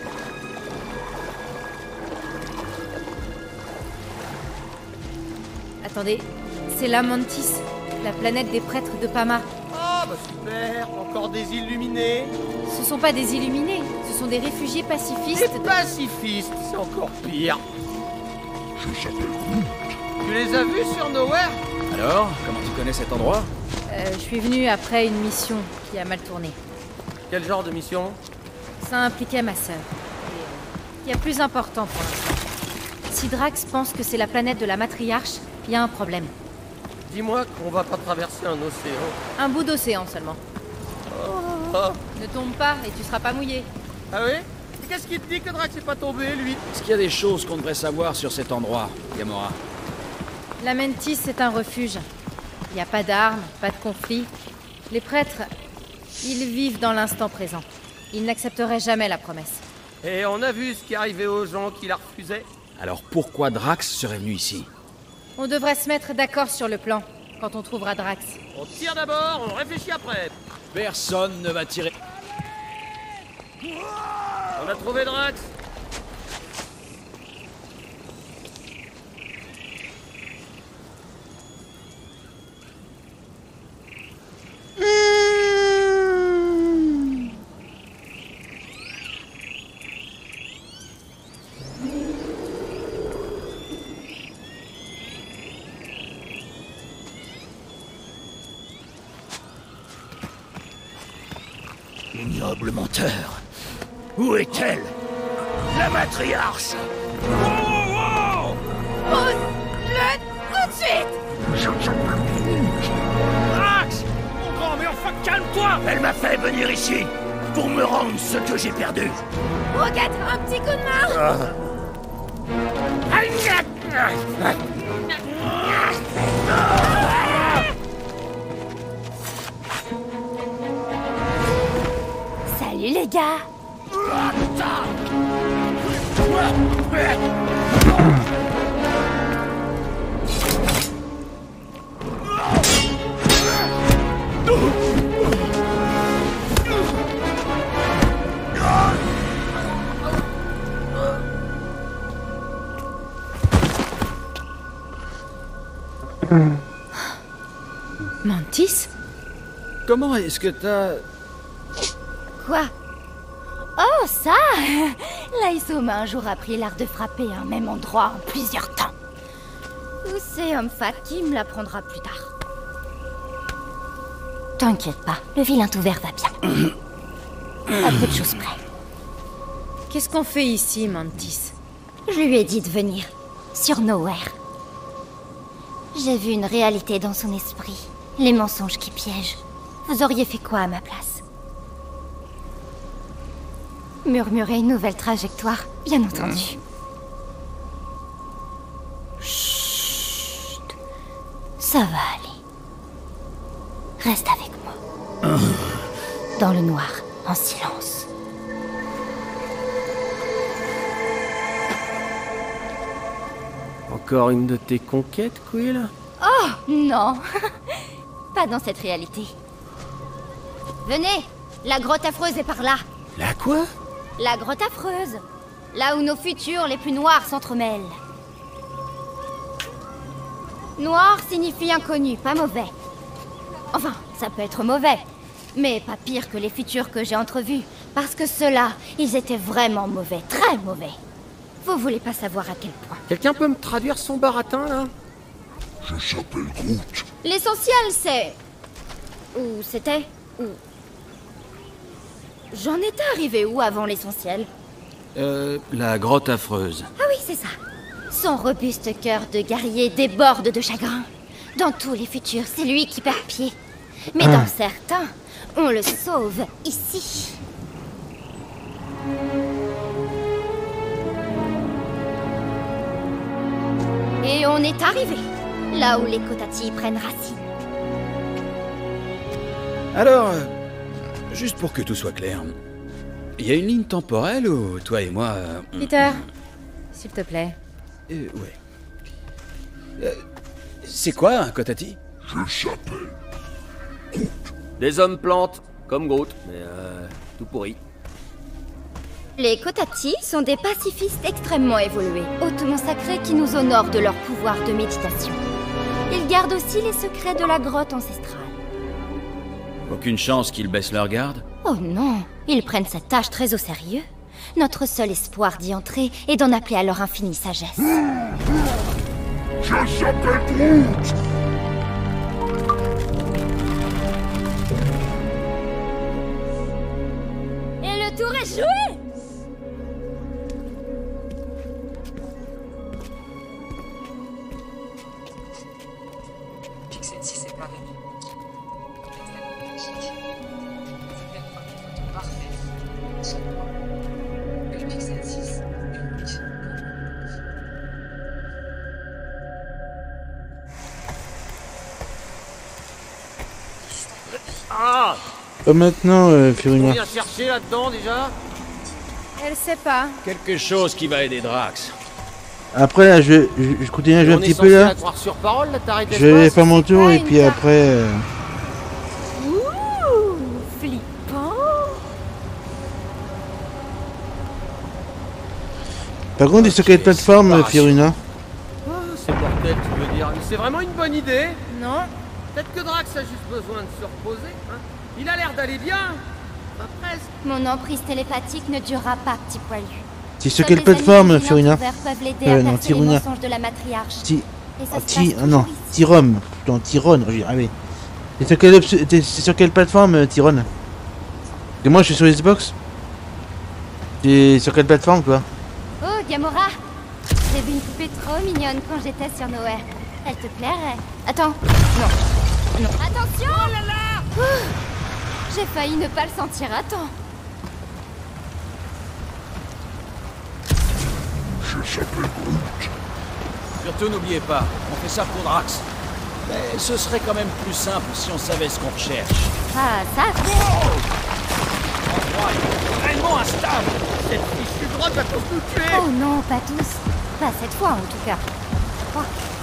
Attendez, c'est la Mantis, la planète des prêtres de Pama. Oh bah super, encore des illuminés. Ce sont pas des illuminés, ce sont des réfugiés pacifistes. Des pacifistes, c'est encore pire. Je s'appelle Groot. Tu les as vus sur Nowhere? Alors, comment tu connais cet endroit? Euh, je suis venu après une mission qui a mal tourné. Quel genre de mission? Ça impliquait ma sœur. Et il y a plus important pour l'instant. Si Drax pense que c'est la planète de la matriarche, il y a un problème. Dis-moi qu'on va pas traverser un océan. Un bout d'océan seulement. Oh. Ne tombe pas et tu seras pas mouillé. Ah oui? Et qu'est-ce qui te dit que Drax n'est pas tombé, lui? Est-ce qu'il y a des choses qu'on devrait savoir sur cet endroit, Gamora? La Mantis est un refuge. Il n'y a pas d'armes, pas de conflit. Les prêtres, ils vivent dans l'instant présent. Ils n'accepteraient jamais la promesse. Et on a vu ce qui arrivait aux gens qui la refusaient. Alors pourquoi Drax serait venu ici? On devrait se mettre d'accord sur le plan, quand on trouvera Drax. On tire d'abord, on réfléchit après. Personne ne va tirer. On a trouvé Drax. Ignoble menteur. Où est-elle? La matriarche! Pousse-le tout de suite! Drax! Mon grand, mais enfin calme-toi! Elle m'a fait venir ici pour me rendre ce que j'ai perdu. Rocket, un petit coup de main! Salut les gars! Mantis? Comment est-ce que t'as... Quoi? Oh, ça! Laïso m'a un jour appris l'art de frapper à un même endroit en plusieurs temps. Ou c'est homme fat qui me l'apprendra plus tard. T'inquiète pas, le vilain tout vert va bien. À peu de choses près. Qu'est-ce qu'on fait ici, Mantis? Je lui ai dit de venir. Sur Nowhere. J'ai vu une réalité dans son esprit. Les mensonges qui piègent. Vous auriez fait quoi à ma place? Murmurer une nouvelle trajectoire, bien entendu. Chut. Ça va aller. Reste avec moi. Dans le noir, en silence. Encore une de tes conquêtes, Quill? Oh, non. Pas dans cette réalité. Venez, la grotte affreuse est par là. La quoi? La grotte affreuse. Là où nos futurs les plus noirs s'entremêlent. Noir signifie inconnu, pas mauvais. Enfin, ça peut être mauvais, mais pas pire que les futurs que j'ai entrevus. Parce que ceux-là, ils étaient vraiment mauvais, très mauvais. Vous voulez pas savoir à quel point. Quelqu'un peut me traduire son baratin, là? Je s'appelle Groot. L'essentiel, c'est... Ou c'était... Ou... J'en étais arrivé où avant l'essentiel? Euh, la grotte affreuse. Ah oui, c'est ça. Son robuste cœur de guerrier déborde de chagrin. Dans tous les futurs, c'est lui qui perd pied. Mais Ah. dans certains, on le sauve ici. Et on est arrivé, là où les Kotati prennent racine. Alors, euh, juste pour que tout soit clair, il y a une ligne temporelle où toi et moi... euh, on- Peter, s'il te plaît. Euh, ouais. Euh, c'est quoi un Kotati? Je s'appelle. Des hommes plantes, comme Groot, mais euh, tout pourri. Les Kotati sont des pacifistes extrêmement évolués, hautement sacrés qui nous honorent de leur pouvoir de méditation. Ils gardent aussi les secrets de la grotte ancestrale. Aucune chance qu'ils baissent leur garde? Oh non, ils prennent cette tâche très au sérieux. Notre seul espoir d'y entrer est d'en appeler à leur infinie sagesse. Je s'appelle Groot. Et le tour est joué! Pixel six est parvenu. Magique. Vous faites un photo parfait. Son point. Le Pixel six est unique. Ah! Pas maintenant, euh, On Firuna. vient chercher là-dedans, déjà? Elle sait pas. Quelque chose qui va aider Drax. Après, là, je, je, je continue à jouer un On est petit censé peu là. la croire sur parole, là, t'arrêtes Je vais faire mon tour et puis après. euh, Ouh, flippant! Par contre, sur quelle plateforme, Firuna? Ah, c'est mortel, tu veux dire. Mais c'est vraiment une bonne idée. Non. Peut-être que Drax a juste besoin de se reposer. Hein. Il a l'air d'aller bien. Pas presque. Mon emprise télépathique ne durera pas, petit poilu. C'est sur Seuls quelle les plateforme, animaux Firuna? ouverts peuvent l'aider Euh, à non, percer les Tiruna. mensonges de la matriarche. Ti... Et ça oh, se ti... passe ah, non, toujours ici. Tyrom. Non, Tyron. j'ai- Ah oui. C'est sur quelle, op- t'es- c'est sur quelle plateforme, euh, Tyron? Et moi, je suis sur Xbox. T'es sur quelle plateforme, toi? Oh, Gamora! J'ai vu une poupée trop mignonne quand j'étais sur Nowhere. Elle te plairait? Attends. Non. Non. Attention! Oh là là! J'ai failli ne pas le sentir à temps. Je s'appelle Groot. Surtout n'oubliez pas, on fait ça pour Drax. Mais ce serait quand même plus simple si on savait ce qu'on recherche. Ah, ça fait... L'endroit est vraiment instable. Cette fichue droite va tous nous tuer. Oh non, pas tous. Pas cette fois, en tout cas. Oh.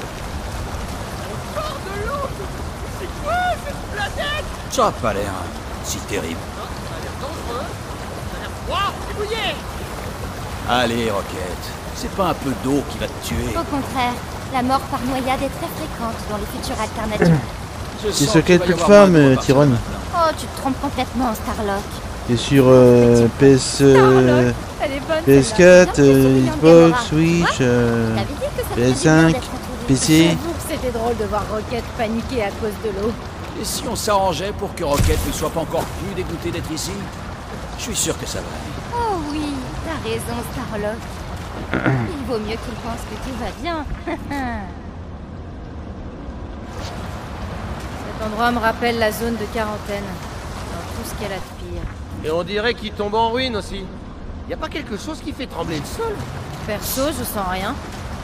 Hors de l'eau. C'est quoi cette planète? Ça a pas l'air si terrible. Non, ça a l'air dangereux. Ça a l'air froid et mouillé. Allez, Rocket, c'est pas un peu d'eau qui va te tuer. Au contraire, la mort par noyade est très fréquente dans les futurs alternatives. C'est sur quelle plateforme, euh, Tyrone? Oh, tu te trompes complètement, Starlock. C'est sur euh, P S, euh, P S quatre, euh, Xbox, Switch, euh, P S cinq, P C. J'avoue que c'était drôle de voir Rocket paniquer à cause de l'eau. Et si on s'arrangeait pour que Rocket ne soit pas encore plus dégoûté d'être ici? Je suis sûr que ça va aller. Oh oui, t'as raison, Starlock. Il vaut mieux qu'il pense que tout va bien. Cet endroit me rappelle la zone de quarantaine. Dans tout ce qu'elle a de pire. Et on dirait qu'il tombe en ruine aussi. Y a pas quelque chose qui fait trembler le sol? Perso, je sens rien.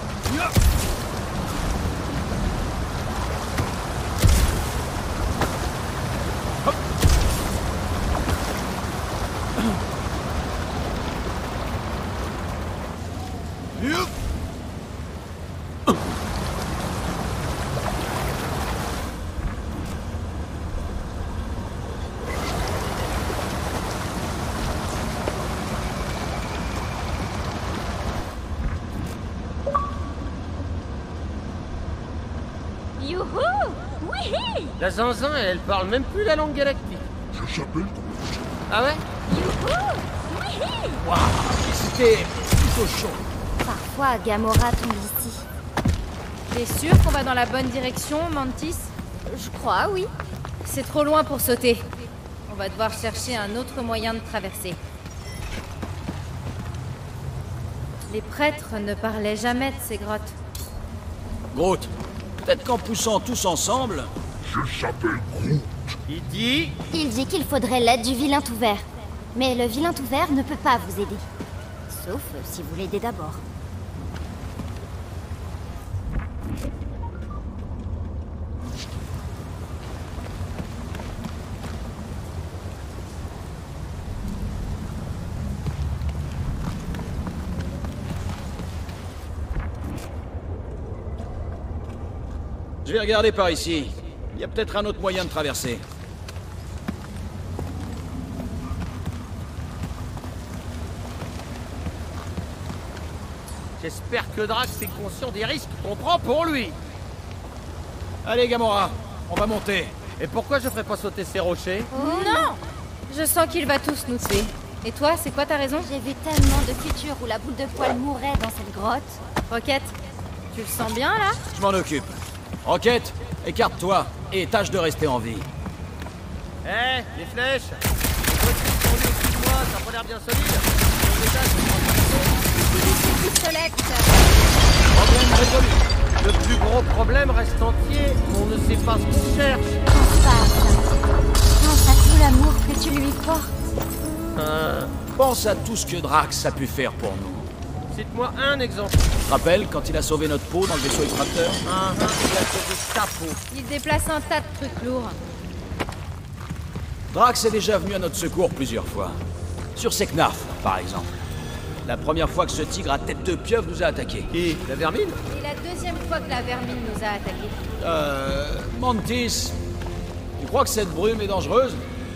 Youhou! Oui! La zinzin, elle parle même plus la langue galactique. Je s'appelle Ah ouais? Youhou! Oui! Waouh, c'était plutôt chaud. Parfois, Gamora tombe ici. T'es sûr qu'on va dans la bonne direction, Mantis? Je crois, oui. C'est trop loin pour sauter. On va devoir chercher un autre moyen de traverser. Les prêtres ne parlaient jamais de ces grottes. Groot, peut-être qu'en poussant tous ensemble... Je s'appelle Groot. Il dit... Il dit qu'il faudrait l'aide du vilain tout vert. Mais le vilain tout vert ne peut pas vous aider. Sauf si vous l'aidez d'abord. Je vais regarder par ici. Il y a peut-être un autre moyen de traverser. J'espère que Drax est conscient des risques qu'on prend pour lui. Allez, Gamora, on va monter. Et pourquoi je ferais pas sauter ces rochers? Non! Je sens qu'il va tous nous tuer. Et toi, c'est quoi ta raison? J'ai vu tellement de futurs où la boule de poil mourait dans cette grotte. Rocket, tu le sens bien, là? Je m'en occupe. Rocket, écarte-toi et tâche de rester en vie. Hé, hey, les flèches! Les trucs qui sont liés au-dessus de moi, ça a pas l'air bien solide. Problème résolu. Le plus gros problème reste entier. On ne sait pas ce qu'on cherche. Pense pas à ça. Pense à tout l'amour que tu lui portes. Euh... Pense à tout ce que Drax a pu faire pour nous. Cite-moi un exemple. Tu te rappelles quand il a sauvé notre peau dans le vaisseau extracteur? Ah, il a sauvé ta peau. Il déplace un tas de trucs lourds. Drax est déjà venu à notre secours plusieurs fois. Sur Seknarf, par exemple. La première fois que ce tigre à tête de pieuvre nous a attaqués. Qui? La vermine? Et la deuxième fois que la vermine nous a attaqués. Euh... Mantis, tu crois que cette brume est dangereuse?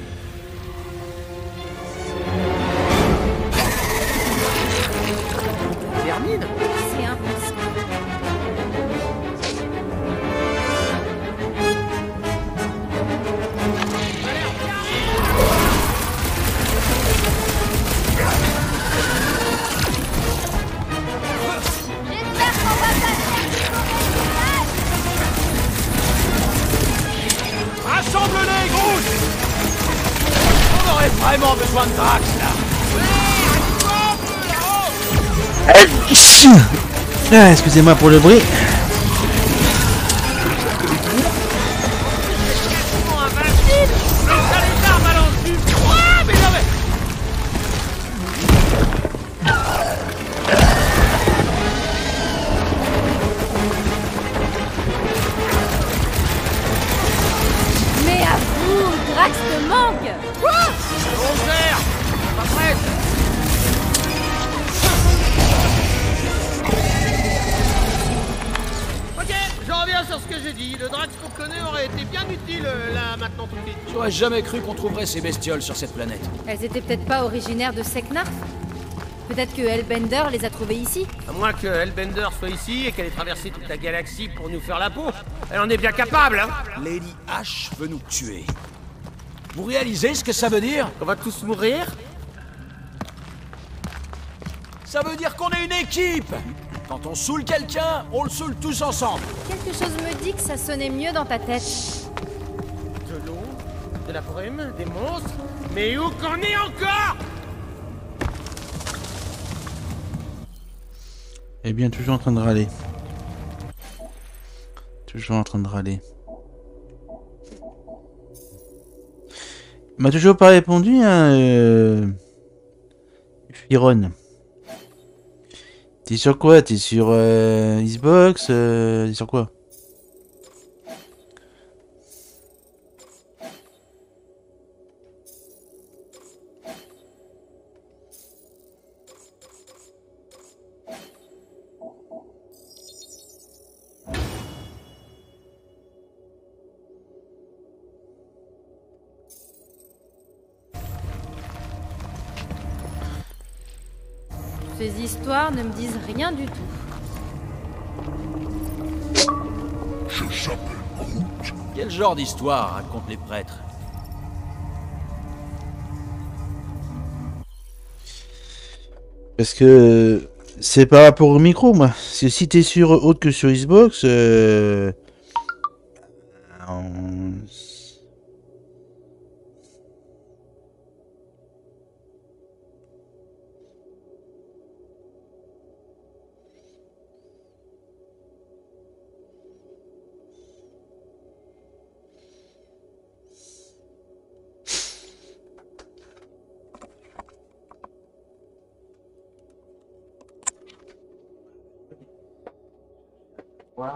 Vermine? C'est impossible. Rassemble-les, Groot! On aurait vraiment besoin de Drax, là! Ah, excusez-moi pour le bruit. Mais à vous, Drax te manque. Quoi? On gère. Pas prête. Ok, je reviens sur ce que j'ai dit. Le Drax qu'on connaît aurait été bien utile euh, là maintenant tout de suite. J'aurais jamais cru qu'on trouverait ces bestioles sur cette planète. Elles étaient peut-être pas originaires de Seknarf? Peut-être que Hellbender les a trouvés ici. À moins que Hellbender soit ici et qu'elle ait traversé toute la galaxie pour nous faire la peau. Elle en est bien capable, hein. Lady H veut nous tuer. Vous réalisez ce que ça veut dire? On va tous mourir? Ça veut dire qu'on est une équipe. Quand on saoule quelqu'un, on le saoule tous ensemble. Quelque chose me dit que ça sonnait mieux dans ta tête. De l'eau, de la brume, des monstres. Mais où qu'on est encore? Eh bien, toujours en train de râler. Toujours en train de râler. Il m'a toujours pas répondu, hein, euh... Firon. T'es sur quoi? T'es sur euh, Xbox euh, T'es sur quoi? Ces histoires ne me disent rien du tout. Je s'appelle Groot. Quel genre d'histoire racontent les prêtres? Parce que c'est par rapport au micro, moi. Parce que si t'es sur autre que sur Xbox, euh... on... Wow.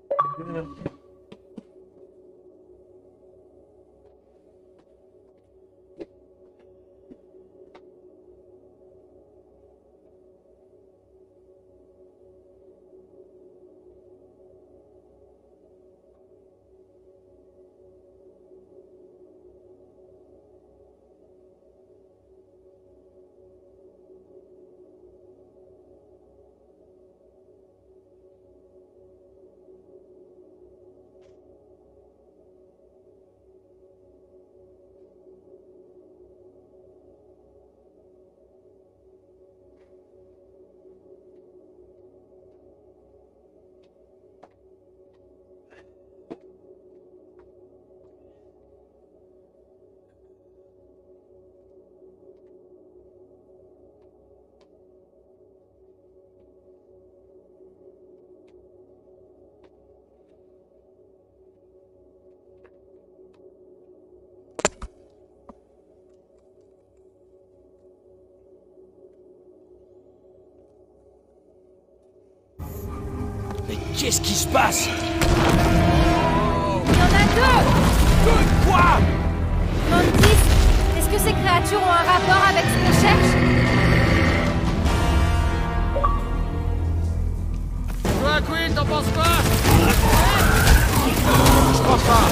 Mais qu'est-ce qui se passe? Il y en a deux! Deux quoi? Mantis, est-ce que ces créatures ont un rapport avec ce qu'on cherche? Toi, Queen, t'en penses quoi? Je pense pas.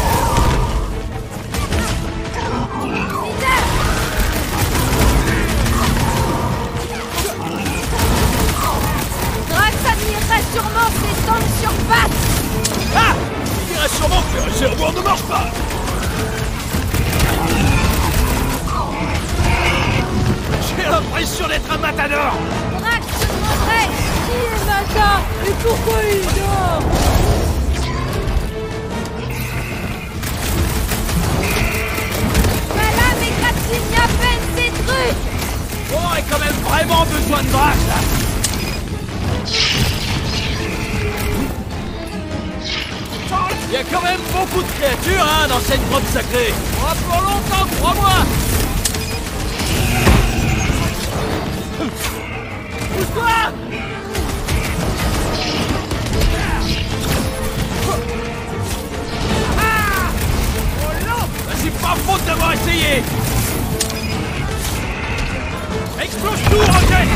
Drax admirerait sûrement ces dents sur pattes! Ah! Il dirait sûrement que un cerveau ne marche pas! J'ai l'impression d'être un matador! Drax se demanderait qui est Mata et pourquoi il dort! Ma lame égratigne à peine ces trucs! On aurait quand même vraiment besoin de Drax là! Il y a quand même beaucoup de créatures hein, dans cette grotte sacrée. Pas pour longtemps, crois-moi. Pousse-toi. Ah oh non. C'est pas faute d'avoir essayé. Explose tout, Rocket.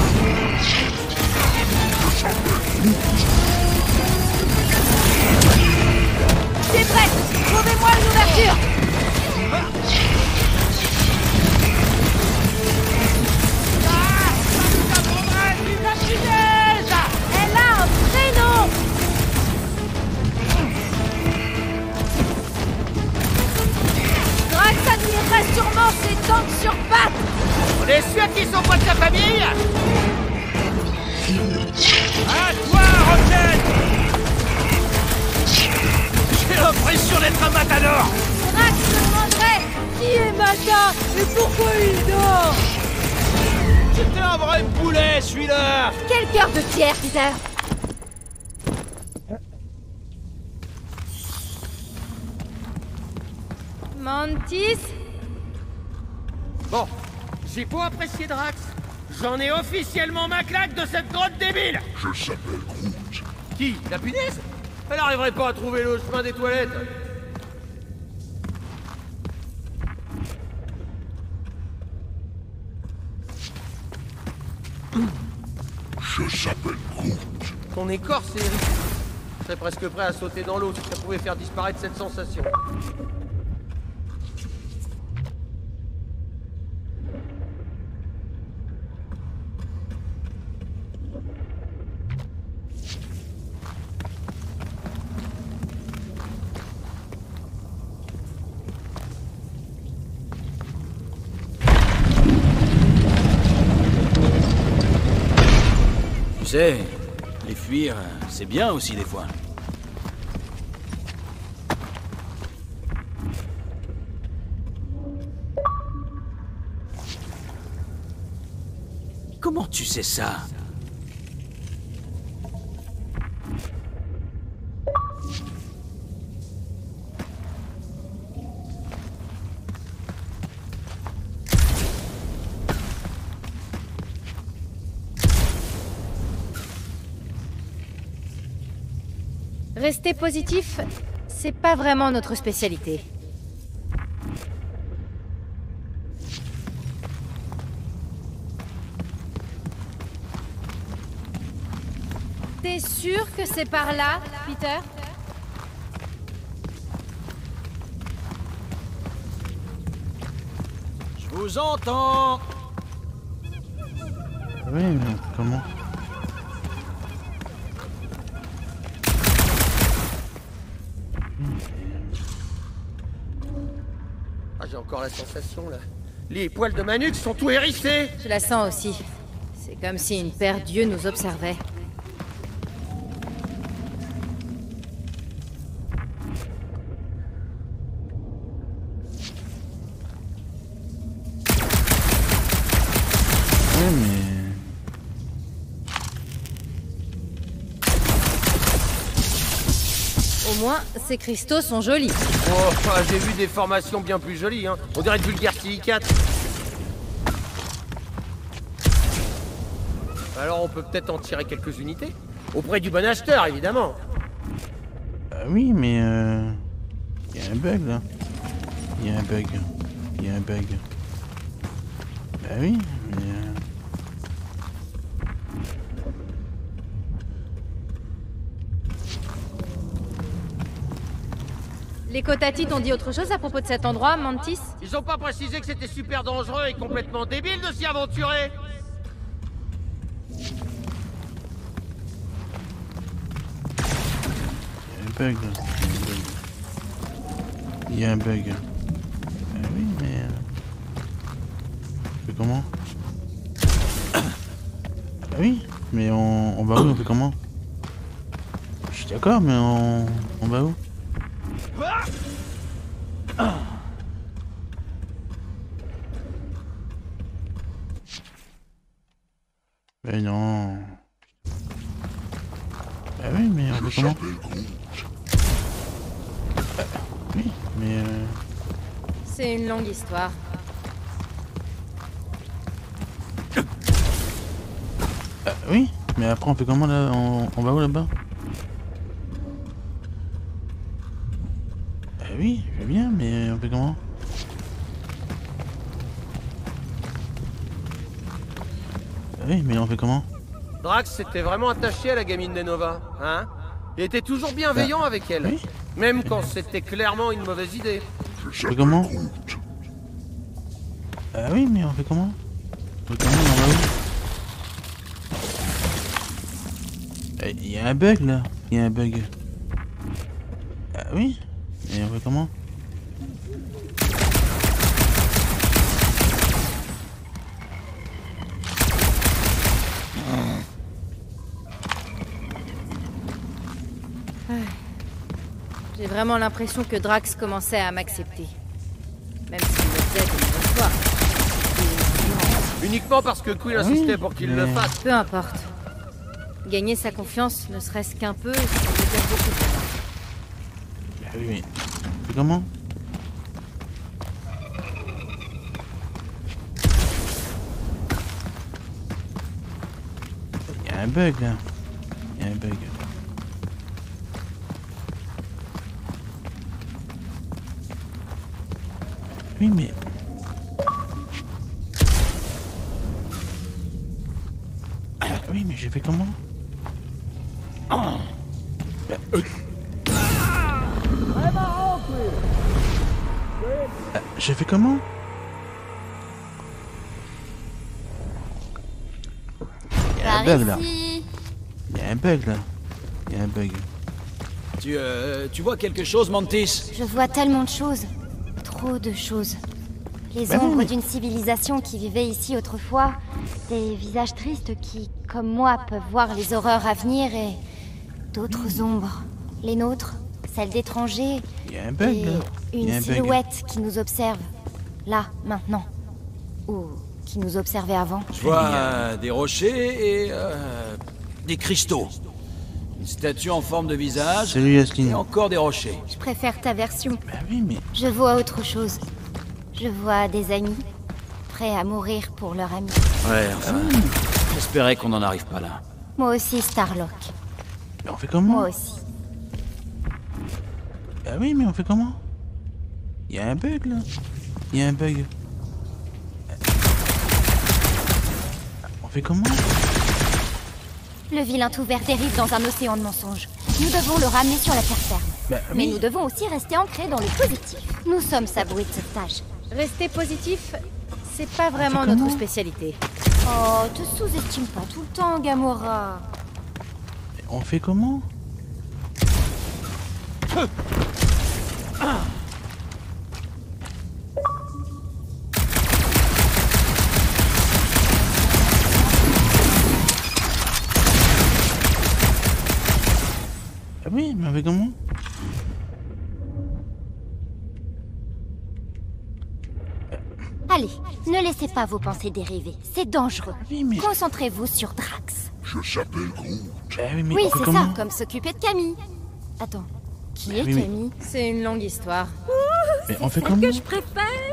C'est prêt! Trouvez-moi une ouverture! Ah, tank sur pattes! On est sûr qu'ils sont pas de sa famille? À toi, Rocket! J'ai l'impression d'être un matador! Drax se demanderait qui est Mata et pourquoi il dort? C'était un vrai boulet, celui-là! Quel cœur de pierre, Peter! Mantis? Bon, j'ai beau apprécier Drax, j'en ai officiellement ma claque de cette grotte débile! Je s'appelle Groot. Qui? La punaise? Elle n'arriverait pas à trouver le chemin des toilettes! Je s'appelle Groot. Ton écorce est hérissée. Je serais presque prêt à sauter dans l'eau si ça pouvait faire disparaître cette sensation. Tu sais, les fuir, c'est bien aussi des fois. Comment tu sais ça? Rester positif, c'est pas vraiment notre spécialité. T'es sûr que c'est par là, Peter? Je vous entends! Oui, mais comment? Ah, j'ai encore la sensation, là. Les poils de ma nuque sont tout hérissés! Je la sens aussi. C'est comme si une paire d'yeux nous observait. Ouais, mais... Au moins, ces cristaux sont jolis. Oh, ah, j'ai vu des formations bien plus jolies, hein. On dirait de vulgaire silicate. Alors on peut peut-être en tirer quelques unités? Auprès du bon acheteur, évidemment. Bah oui, mais... Euh... Il y a un bug, là. Il y a un bug. Il y a un bug. Bah oui, mais... Euh... Les Kotati t'ont dit autre chose à propos de cet endroit, Mantis? Ils ont pas précisé que c'était super dangereux et complètement débile de s'y aventurer. Il y a un bug, là. Il y a un bug. Il y a un bug. Ah oui, mais... Euh... On fait comment? Ah oui, mais on, on va où? On fait comment? Je suis d'accord, mais on... on va où? Mais non. Bah oui, mais on fait comment? Bah, oui, mais euh... C'est une longue histoire. Ah, oui, mais après on fait comment là? On, on va où là-bas? Bah oui, je veux bien, mais on fait comment? Bah oui, mais on fait comment? Drax s'était vraiment attaché à la gamine des Nova, hein? Il était toujours bienveillant bah, avec elle. Oui. Même quand c'était clairement une mauvaise idée. On fait comment? Ah oui, mais on fait comment? On fait comment? On va où? Il y a un bug là, il y a un bug. Ah oui, mais on fait comment? vraiment l'impression que Drax commençait à m'accepter. Même s'il me faisait de mauvaise foi. Uniquement parce que Quill insistait pour qu'il le fasse. Peu importe. Gagner sa confiance, ne serait-ce qu'un peu, ça veut dire beaucoup de moi. Ah oui, mais... C'est comment? Il y a un bug là. Il y a un bug. Oui, mais... Oui, mais j'ai fait comment? Oh. Bah, euh... Ah, j'ai fait comment? Il y a un bug là. Il y a un bug là. Il y a un bug. Tu, euh, tu vois quelque chose, Mantis? Je vois tellement de choses. Trop de choses. Les bah ombres oui, mais... d'une civilisation qui vivait ici autrefois. Des visages tristes qui, comme moi, peuvent voir les horreurs à venir et... d'autres ombres. Les nôtres, celles d'étrangers. Il y a un bug et là. Il y a une un bug. silhouette qui nous observe. Là, maintenant. Ou qui nous observait avant. Je vois euh, des rochers et... Euh, des cristaux. Une statue en forme de visage. Salut Yasmin. Et encore des rochers. Je préfère ta version. Bah oui, mais... Je vois autre chose. Je vois des amis, prêts à mourir pour leur ami. Ouais, enfin... J'espérais qu'on n'en arrive pas là. Moi aussi, Starlock. Mais on fait comment? Moi aussi. Bah oui, mais on fait comment? Il y a un bug là. Il y a un bug. On fait comment? Le vilain tout vert dérive dans un océan de mensonges. Nous devons le ramener sur la terre ferme. Bah, Mais oui. nous devons aussi rester ancrés dans le positif. Nous sommes saboués de cette tâche. Rester positif, c'est pas vraiment comment notre spécialité. Oh, te sous-estime pas tout le temps, Gamora. On fait comment? Ah oui, mais on fait comment? Allez, ne laissez pas vos pensées dériver. C'est dangereux. Oui, mais... Concentrez-vous sur Drax. Je s'appelle Groot. Bah oui, mais Oui, on fait c'est comment? ça, comme s'occuper de Camille. Attends, qui Bah est oui, mais- Camille? C'est une longue histoire. Mais on fait Celle comment? que je préfère.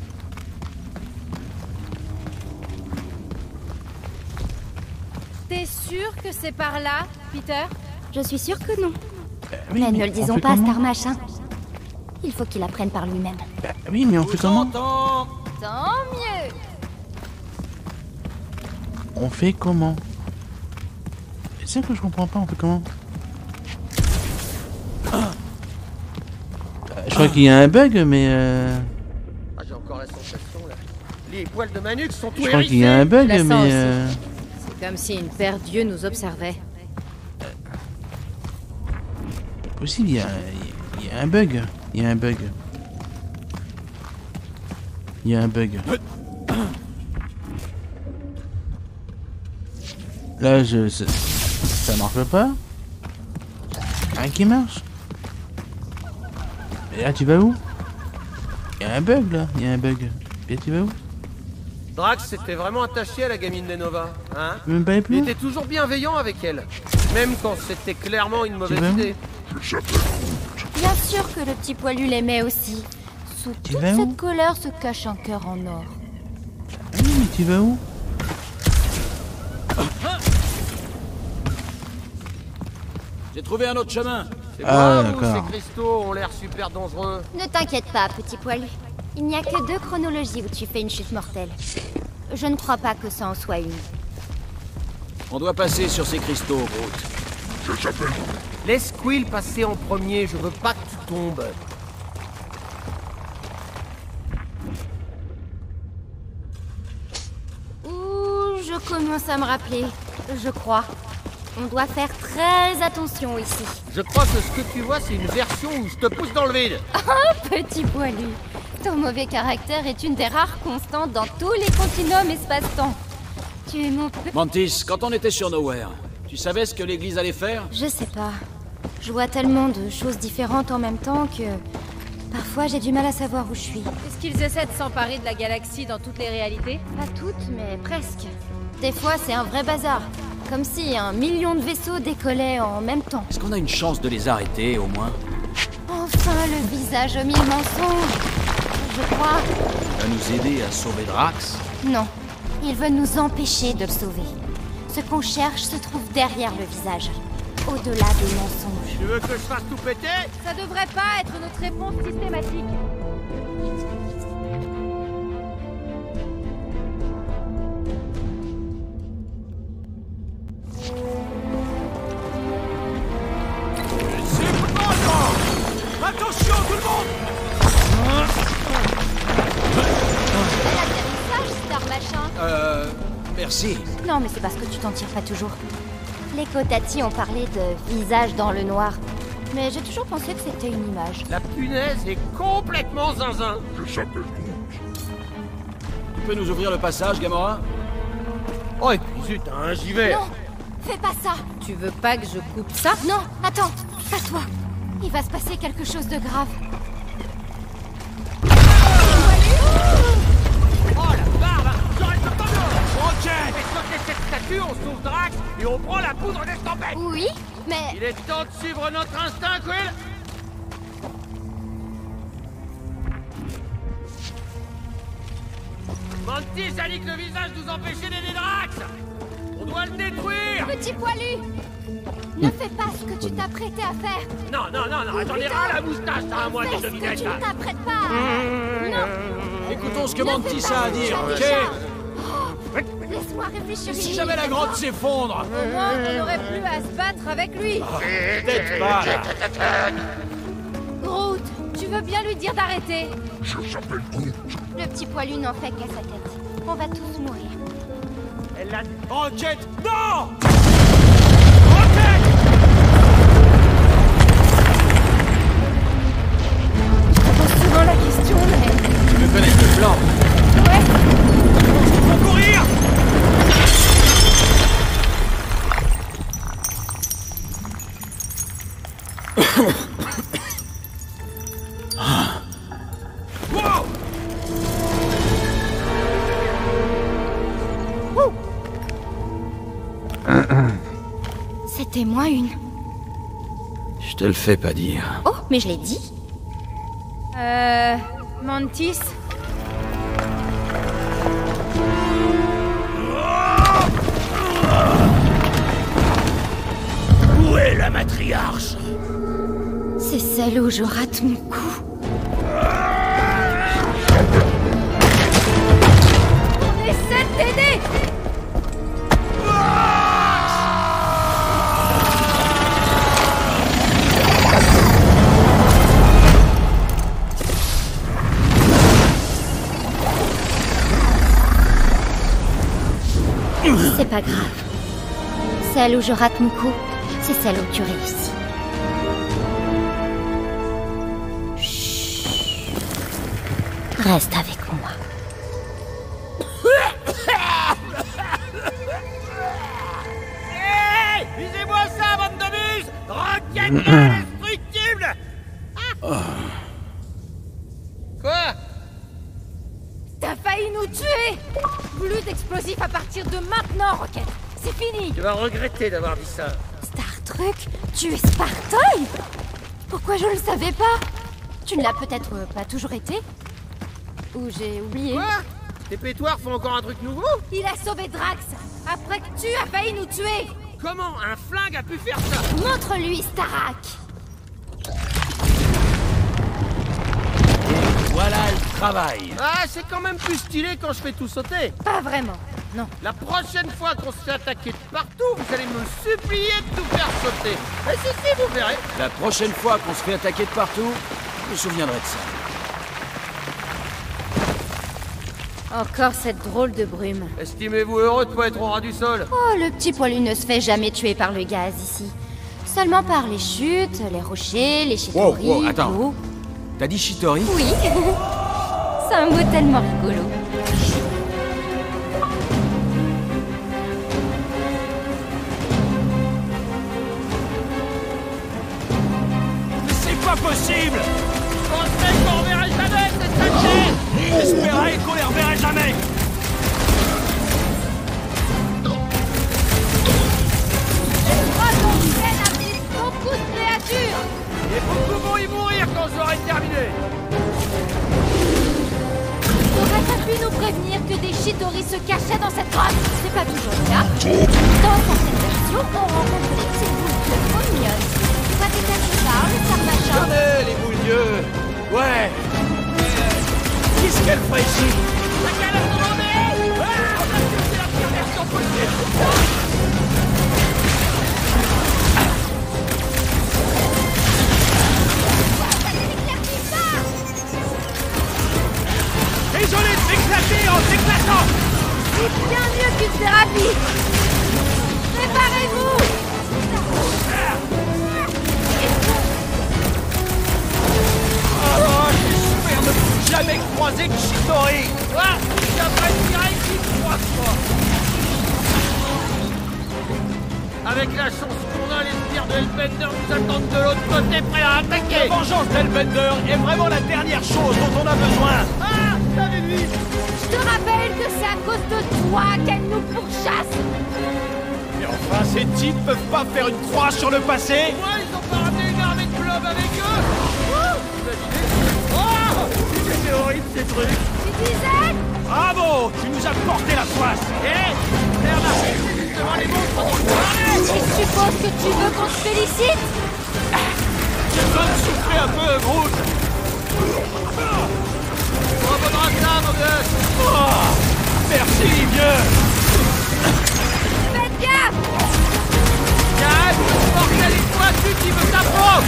T'es sûr que c'est par là, Peter? Je suis sûre que non. Bah oui, Mais ne mais le on disons fait pas à comment? Star Machin. Il faut qu'il apprenne par lui-même. Bah oui, mais on fait comment? Entends. Tant mieux. On fait comment? C'est ça que je comprends pas, on fait comment? Euh, Je crois qu'il y a un bug, mais euh... Ah, j'ai encore la sensation là. Les poils de Manux sont tout Je crois qu'il y a un bug, Je la sens mais aussi. euh... C'est comme si une paire d'yeux nous observait. Possible, il y a, il y a un bug. Il y a un bug. Il y a un bug. Là, je... Ça, ça marche pas. Rien qui marche. Et là, tu vas où? Il y a un bug, là. Il y a un bug. Et tu vas où? Drax s'était vraiment attaché à la gamine des Nova, hein? Même pas les Il plus. était toujours bienveillant avec elle. Même quand c'était clairement une mauvaise vas où? idée. Je s'appelle Groot. Bien sûr que le petit poilu l'aimait aussi. Sous Tu toute vas où? cette colère se cache un cœur en or. Ah oui, mais tu vas où? J'ai trouvé un autre chemin. C'est Ah, moi ou d'accord. ces cristaux ont l'air super dangereux? Ne t'inquiète pas, petit poilu. Il n'y a que deux chronologies où tu fais une chute mortelle. Je ne crois pas que ça en soit une. On doit passer sur ces cristaux, Groot. Je s'appelle Groot. Laisse Quill passer en premier, je veux pas que tu tombes. Ouh, je commence à me rappeler. Je crois. On doit faire très attention ici. Je crois que ce que tu vois, c'est une version où je te pousse dans le vide. Oh, petit poilu. Ton mauvais caractère est une des rares constantes dans tous les continuums espace-temps. Tu es mon... pe- Mantis, quand on était sur Nowhere, tu savais ce que l'église allait faire? Je sais pas. Je vois tellement de choses différentes en même temps que... Parfois, j'ai du mal à savoir où je suis. Est-ce qu'ils essaient de s'emparer de la galaxie dans toutes les réalités? Pas toutes, mais presque. Des fois, c'est un vrai bazar. Comme si un million de vaisseaux décollaient en même temps. Est-ce qu'on a une chance de les arrêter, au moins? Enfin, le visage aux mille mensonges. Je crois... Il va nous aider à sauver Drax? Non. Il veut nous empêcher de le sauver. Ce qu'on cherche se trouve derrière le visage. Au-delà des mensonges. Tu veux que je fasse tout péter? Ça devrait pas être notre réponse systématique. Attention tout le monde! L'atterrissage, Star Machin. Euh... Merci. Non, mais c'est parce que tu t'en tires pas toujours. Les Kotati ont parlé de visage dans le noir. Mais j'ai toujours pensé que c'était une image. La punaise est complètement zinzin. Je s'appelle Groot. Tu peux nous ouvrir le passage, Gamora? Oh, et puis zut, hein, j'y vais. Non, fais pas ça. Tu veux pas que je coupe ça? Non, attends, pas toi. Il va se passer quelque chose de grave. Oh la barbe! J'aurais pas entendu! Ok! Fais sauter cette statue, on sauve Drax et on prend la poudre d'estampette! Oui, mais... Il est temps de suivre notre instinct, Quill! Mantis a dit que le visage nous empêchait d'aider Drax! On doit le détruire! Petit poilu! Ne fais pas ce que tu t'apprêtais à faire! Non, non, non, non, j'en ai ras la moustache, t'as un mois de devinette! Tu ne t'apprêtes pas à... Non! Écoutons ce que Mantis a à dire, ok? Oh, laisse-moi réfléchir. Si jamais la grotte s'effondre! Au moins, on n'aurait plus à se battre avec lui. Oh, peut-être pas, là. Groot, tu veux bien lui dire d'arrêter? Je s'appelle Groot. Le petit poilu n'en fait qu'à sa tête. On va tous mourir. Elle l'a... Rocket, non! Souvent la question, mais... Tu veux connaître le plan? Ouais. Faut courir! Wow! C'était moi une. Je te le fais pas dire. Oh, mais je l'ai dit. Euh... Mantis? Où est la matriarche? C'est celle où je rate mon coup. On essaie de t'aider! C'est pas grave. Celle où je rate mon coup, c'est celle où tu réussis. Chut. Reste avec moi. Hé! Lisez-moi ça, bande de muses! Rocket indestructible! Quoi? T'as failli nous tuer! Plus d'explosifs à partir de maintenant, Rocket! C'est fini! Tu vas regretter d'avoir dit ça. Star Truc, tu es Spartan? Pourquoi je le savais pas? Tu ne l'as peut-être euh, pas toujours été? Ou j'ai oublié? Quoi? Tes pétoires font encore un truc nouveau? Il a sauvé Drax! Après que tu as failli nous tuer! Comment un flingue a pu faire ça? Montre-lui, Starak! Voilà le travail. Ah, c'est quand même plus stylé quand je fais tout sauter. Pas vraiment, non. La prochaine fois qu'on se fait attaquer de partout, vous allez me supplier de tout faire sauter. Mais si, si, vous verrez. La prochaine fois qu'on se fait attaquer de partout, je me souviendrai de ça. Encore cette drôle de brume. Estimez-vous heureux de pas être au ras du sol? Oh, le petit poilu ne se fait jamais tuer par le gaz ici. Seulement par les chutes, les rochers, les chitoris, Wow, wow, attends. l'eau. T'as dit Chitori? Oui. C'est un mot tellement rigolo. possible! Je pensais qu'on reverrait jamais cette sachet. J'espérais qu'on les reverrait jamais! Les dragons viennent abritent beaucoup de créatures! Et beaucoup vont y mourir quand j'aurai terminé. T'aurais pas pu nous prévenir que des Chitauri se cachaient dans cette grotte? C'est pas toujours le cas. Dans certaines versions, on rencontre des petites boules de trop mignonnes. Pas des quelque part, le sarmachin. Tenez, les boules d'yeux! Ouais! Qu'est-ce qu'elle fait ici? T'as qu'à leur demander. Ah, on a vu que c'est la pire version possible. Désolé de m'éclater en t'éclatant! C'est bien mieux qu'une thérapie! Préparez-vous! Oh, j'espère ne plus jamais croiser Chitauri! Ah, j'aimerais direct qu'il croise toi. Avec la chance qu'on a, les sbires de Hellbender nous attendent de l'autre côté, prêts à attaquer. La vengeance d'Hellbender est vraiment la dernière chose dont on a besoin! Ah, t'avais vu? Je te rappelle que c'est à cause de toi qu'elle nous pourchasse! Mais enfin, ces types peuvent pas faire une croix sur le passé? Ouais, ils ont pas ramené une armée de globes avec eux. Oh, c'est horrible ces trucs. Tu disais? Bravo! Tu nous as porté la poisse! Hé, c'est remarqué, c'est justement les monstres dont je parlais. Je suppose que tu veux qu'on te félicite? J'ai besoin de souffler un peu, Groot! Oh, bon ça, mon gosse. Oh, merci, vieux! Faites gaffe! Calme, bordel, une fois tu qui veut ta peau.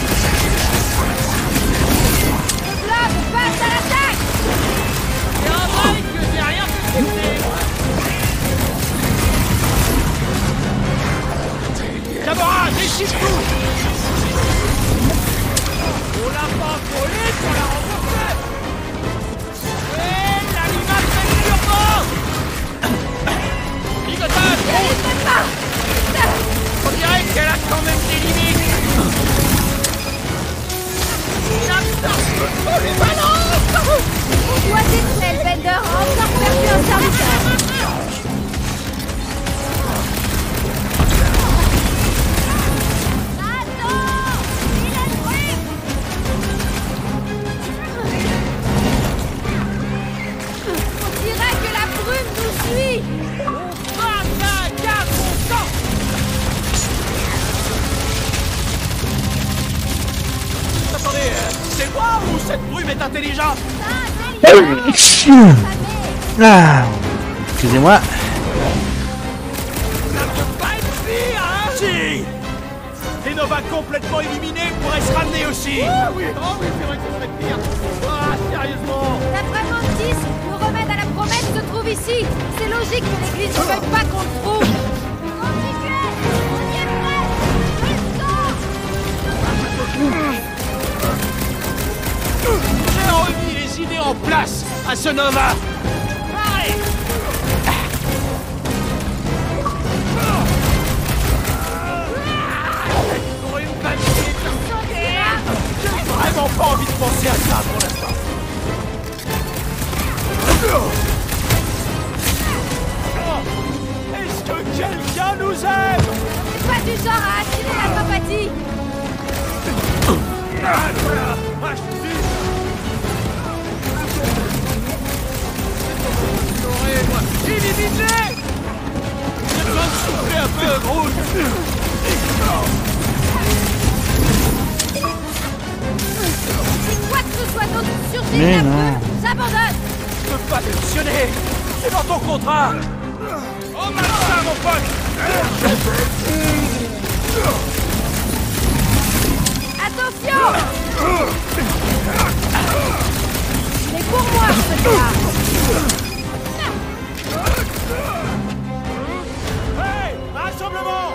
Le blob passe à l'attaque! C'est un bail que j'ai rien fait péter. Gamora, déchire tout! On l'a pas volé pour la rembourser. Et l'animal fait le turbo. Ligotage! N'hésite pas! On dirait qu'elle a quand même des limites. On doit détruire Hellbender a encore perdu un serviteur! On dirait que la brume nous suit! On va la garde mon temps. Attendez, euh, c'est moi ou cette brume est intelligente? Ah, excusez-moi. Ça peut pas être pire, hein? Si! Des Nova complètement illuminés pourraient se ramener aussi! Ah oui, oh oui, c'est vrai que ce serait pire. Ah, sérieusement. D'après Mantis, le remède à la promesse se trouve ici! C'est logique que l'église ne veuille pas qu'on le trouve! Continuez! On y est prêt! Restons! J'ai remis les idées en place à ce Nova! Allez! Pour une batterie de sanguinaire. J'ai vraiment pas envie de penser à ça pour l'instant! Est-ce que quelqu'un nous aime? C'est pas du genre à attirer la sympathie! Ah, voilà! Ah, je te dis! moi. Illimité. J'ai besoin de souffler un peu, Groot. Si quoi que ce soit d'autre surgit Mais d'un non. peu, j'abandonne! Je peux pas démissionner! C'est dans ton contrat! Oh ma ça, mon pote! Attention! Mais pour moi, celui-là! Hey! Rassemblement!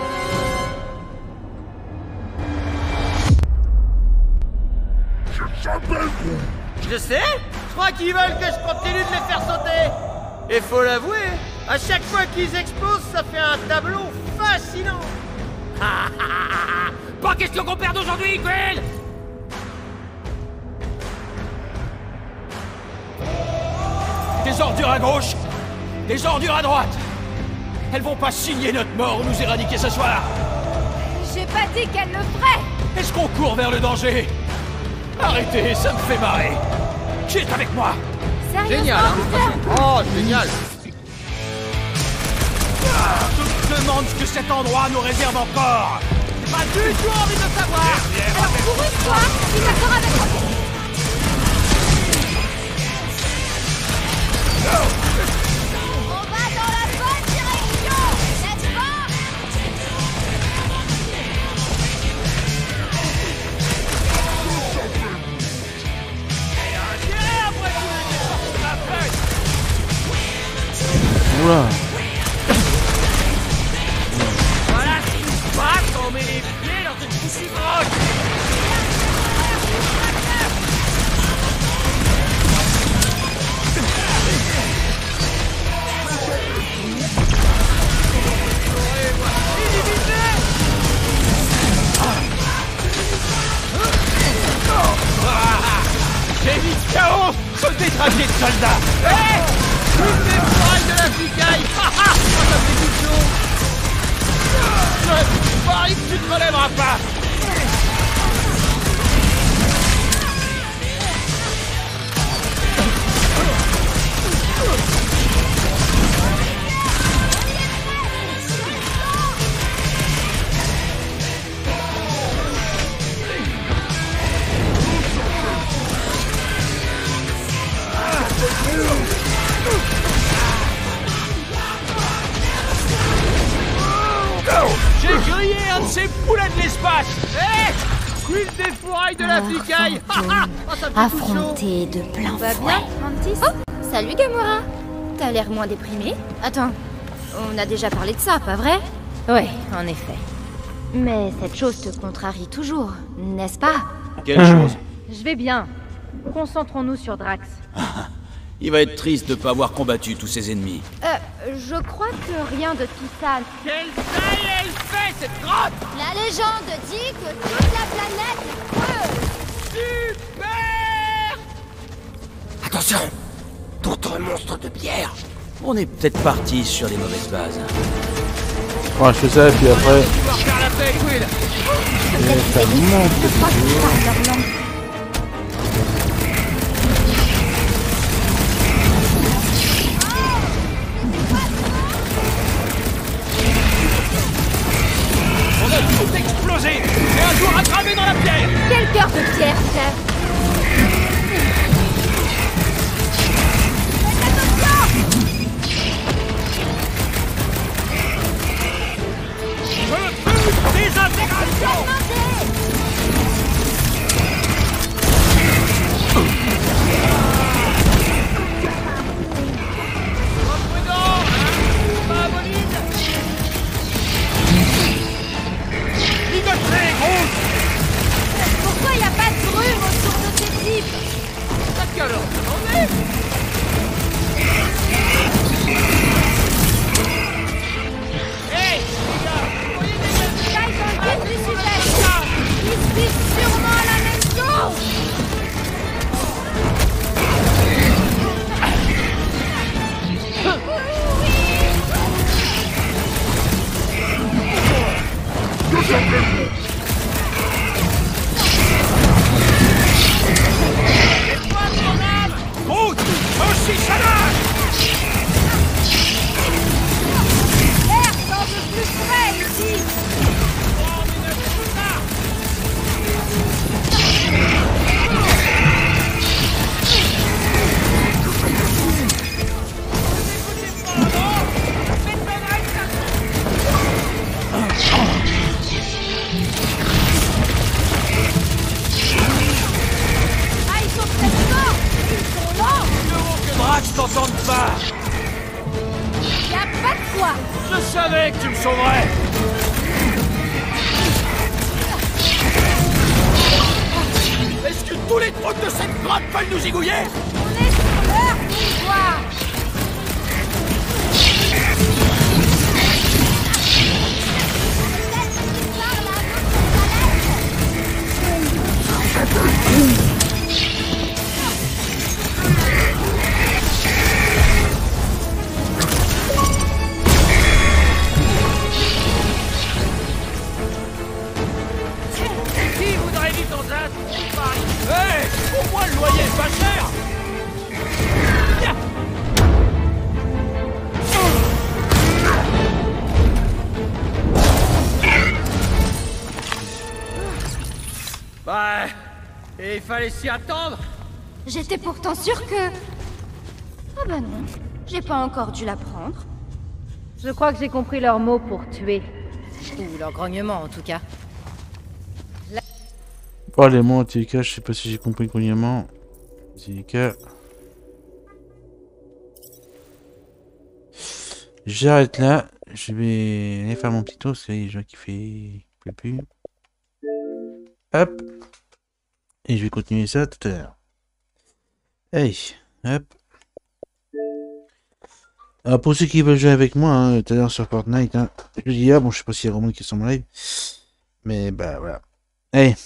Je sais. Je crois qu'ils veulent que je continue de les faire sauter. Et faut l'avouer, à chaque fois qu'ils explosent, ça fait un tableau fascinant. Pas question qu'on perde aujourd'hui, Quill. Des ordures à gauche, des ordures à droite. Elles vont pas signer notre mort ou nous éradiquer ce soir. J'ai pas dit qu'elle le ferait. Est-ce qu'on court vers le danger? Arrêtez, ça me fait marrer. Qui est avec moi? Génial, hein? Oh, génial. Ah, je me demande ce que cet endroit nous réserve encore. J'ai pas du tout envie de savoir. Alors pour une fois, je suis d'accord avec toi. On va dans la bonne direction, n'est-ce pas? Oula. Voilà ce qui se passe quand on met les pieds dans une foutue grotte. J'ai mis K O ce détraqué de soldats. Hé! Une des poils de la flicaille. Ha ha! Oh, ça fait tout chaud. Je parie que tu te relèveras pas. J'ai grillé un de ces poulets de l'espace. Hé! Huile des fourrailles de la flicaille. Ha ha! Oh, ça fait tout chaud. Affronté de plein Va fouet. bien, Mantis? Oh, salut Gamora. T'as l'air moins déprimé. Attends, on a déjà parlé de ça, pas vrai? Ouais, en effet. Mais cette chose te contrarie toujours, n'est-ce pas? Quelle chose? Je vais bien. Concentrons-nous sur Drax. Il va être triste de pas avoir combattu tous ses ennemis. Euh, je crois que rien de tout ça. Quelle taille elle fait, cette grotte! La légende dit que toute la planète est creuse. Super! Attention! D'autres monstres de pierre! On est peut-être parti sur les mauvaises bases. Ouais, je fais ça et puis après. Tu vas faire la paix, Quill. Et ça monte. On a tout explosé. Et un jour attrapé dans la pierre. Quel cœur de pierre, Claire! Désintégration! Pourquoi il n'y a pas de brume autour de ces types? Pas de calor, attendez! Hey, les gars, vous voyez des Taille dans le vif du sujet. Ils vivent sûrement la même chose. Route! Aussi ça nage! L'air semble plus frais ici. Ah, ils sont très forts. Ils sont lents. Que Drax t'entende pas! Y a pas de quoi. Je savais que tu me sauverais! Est-ce que tous les trous de cette grotte veulent nous zigouiller? On est sur l'heure pouvoir. fallait s'y attendre. J'étais pourtant sûre que... Ah bah non, j'ai pas encore dû l'apprendre. Je crois que j'ai compris leurs mots pour tuer. Ou leur grognement, en tout cas. La... Oh, les mots en T K, je sais pas si j'ai compris le grognement. T K. J'arrête là. Je vais aller faire mon petit tour parce que je vois qu'il fait plus plus. Hop. Et je vais continuer ça tout à l'heure. Hey, hop. Alors pour ceux qui veulent jouer avec moi, hein, tout à l'heure sur Fortnite, hein, je le dis, ah bon, je sais pas s'il y a vraiment qui sont en live. Mais bah voilà. Hey.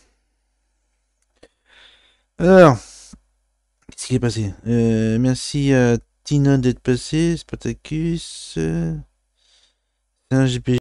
Alors. Qu'est-ce qui est passé? euh, Merci à Tina d'être passé. Spartacus. Euh, c'est un G P G.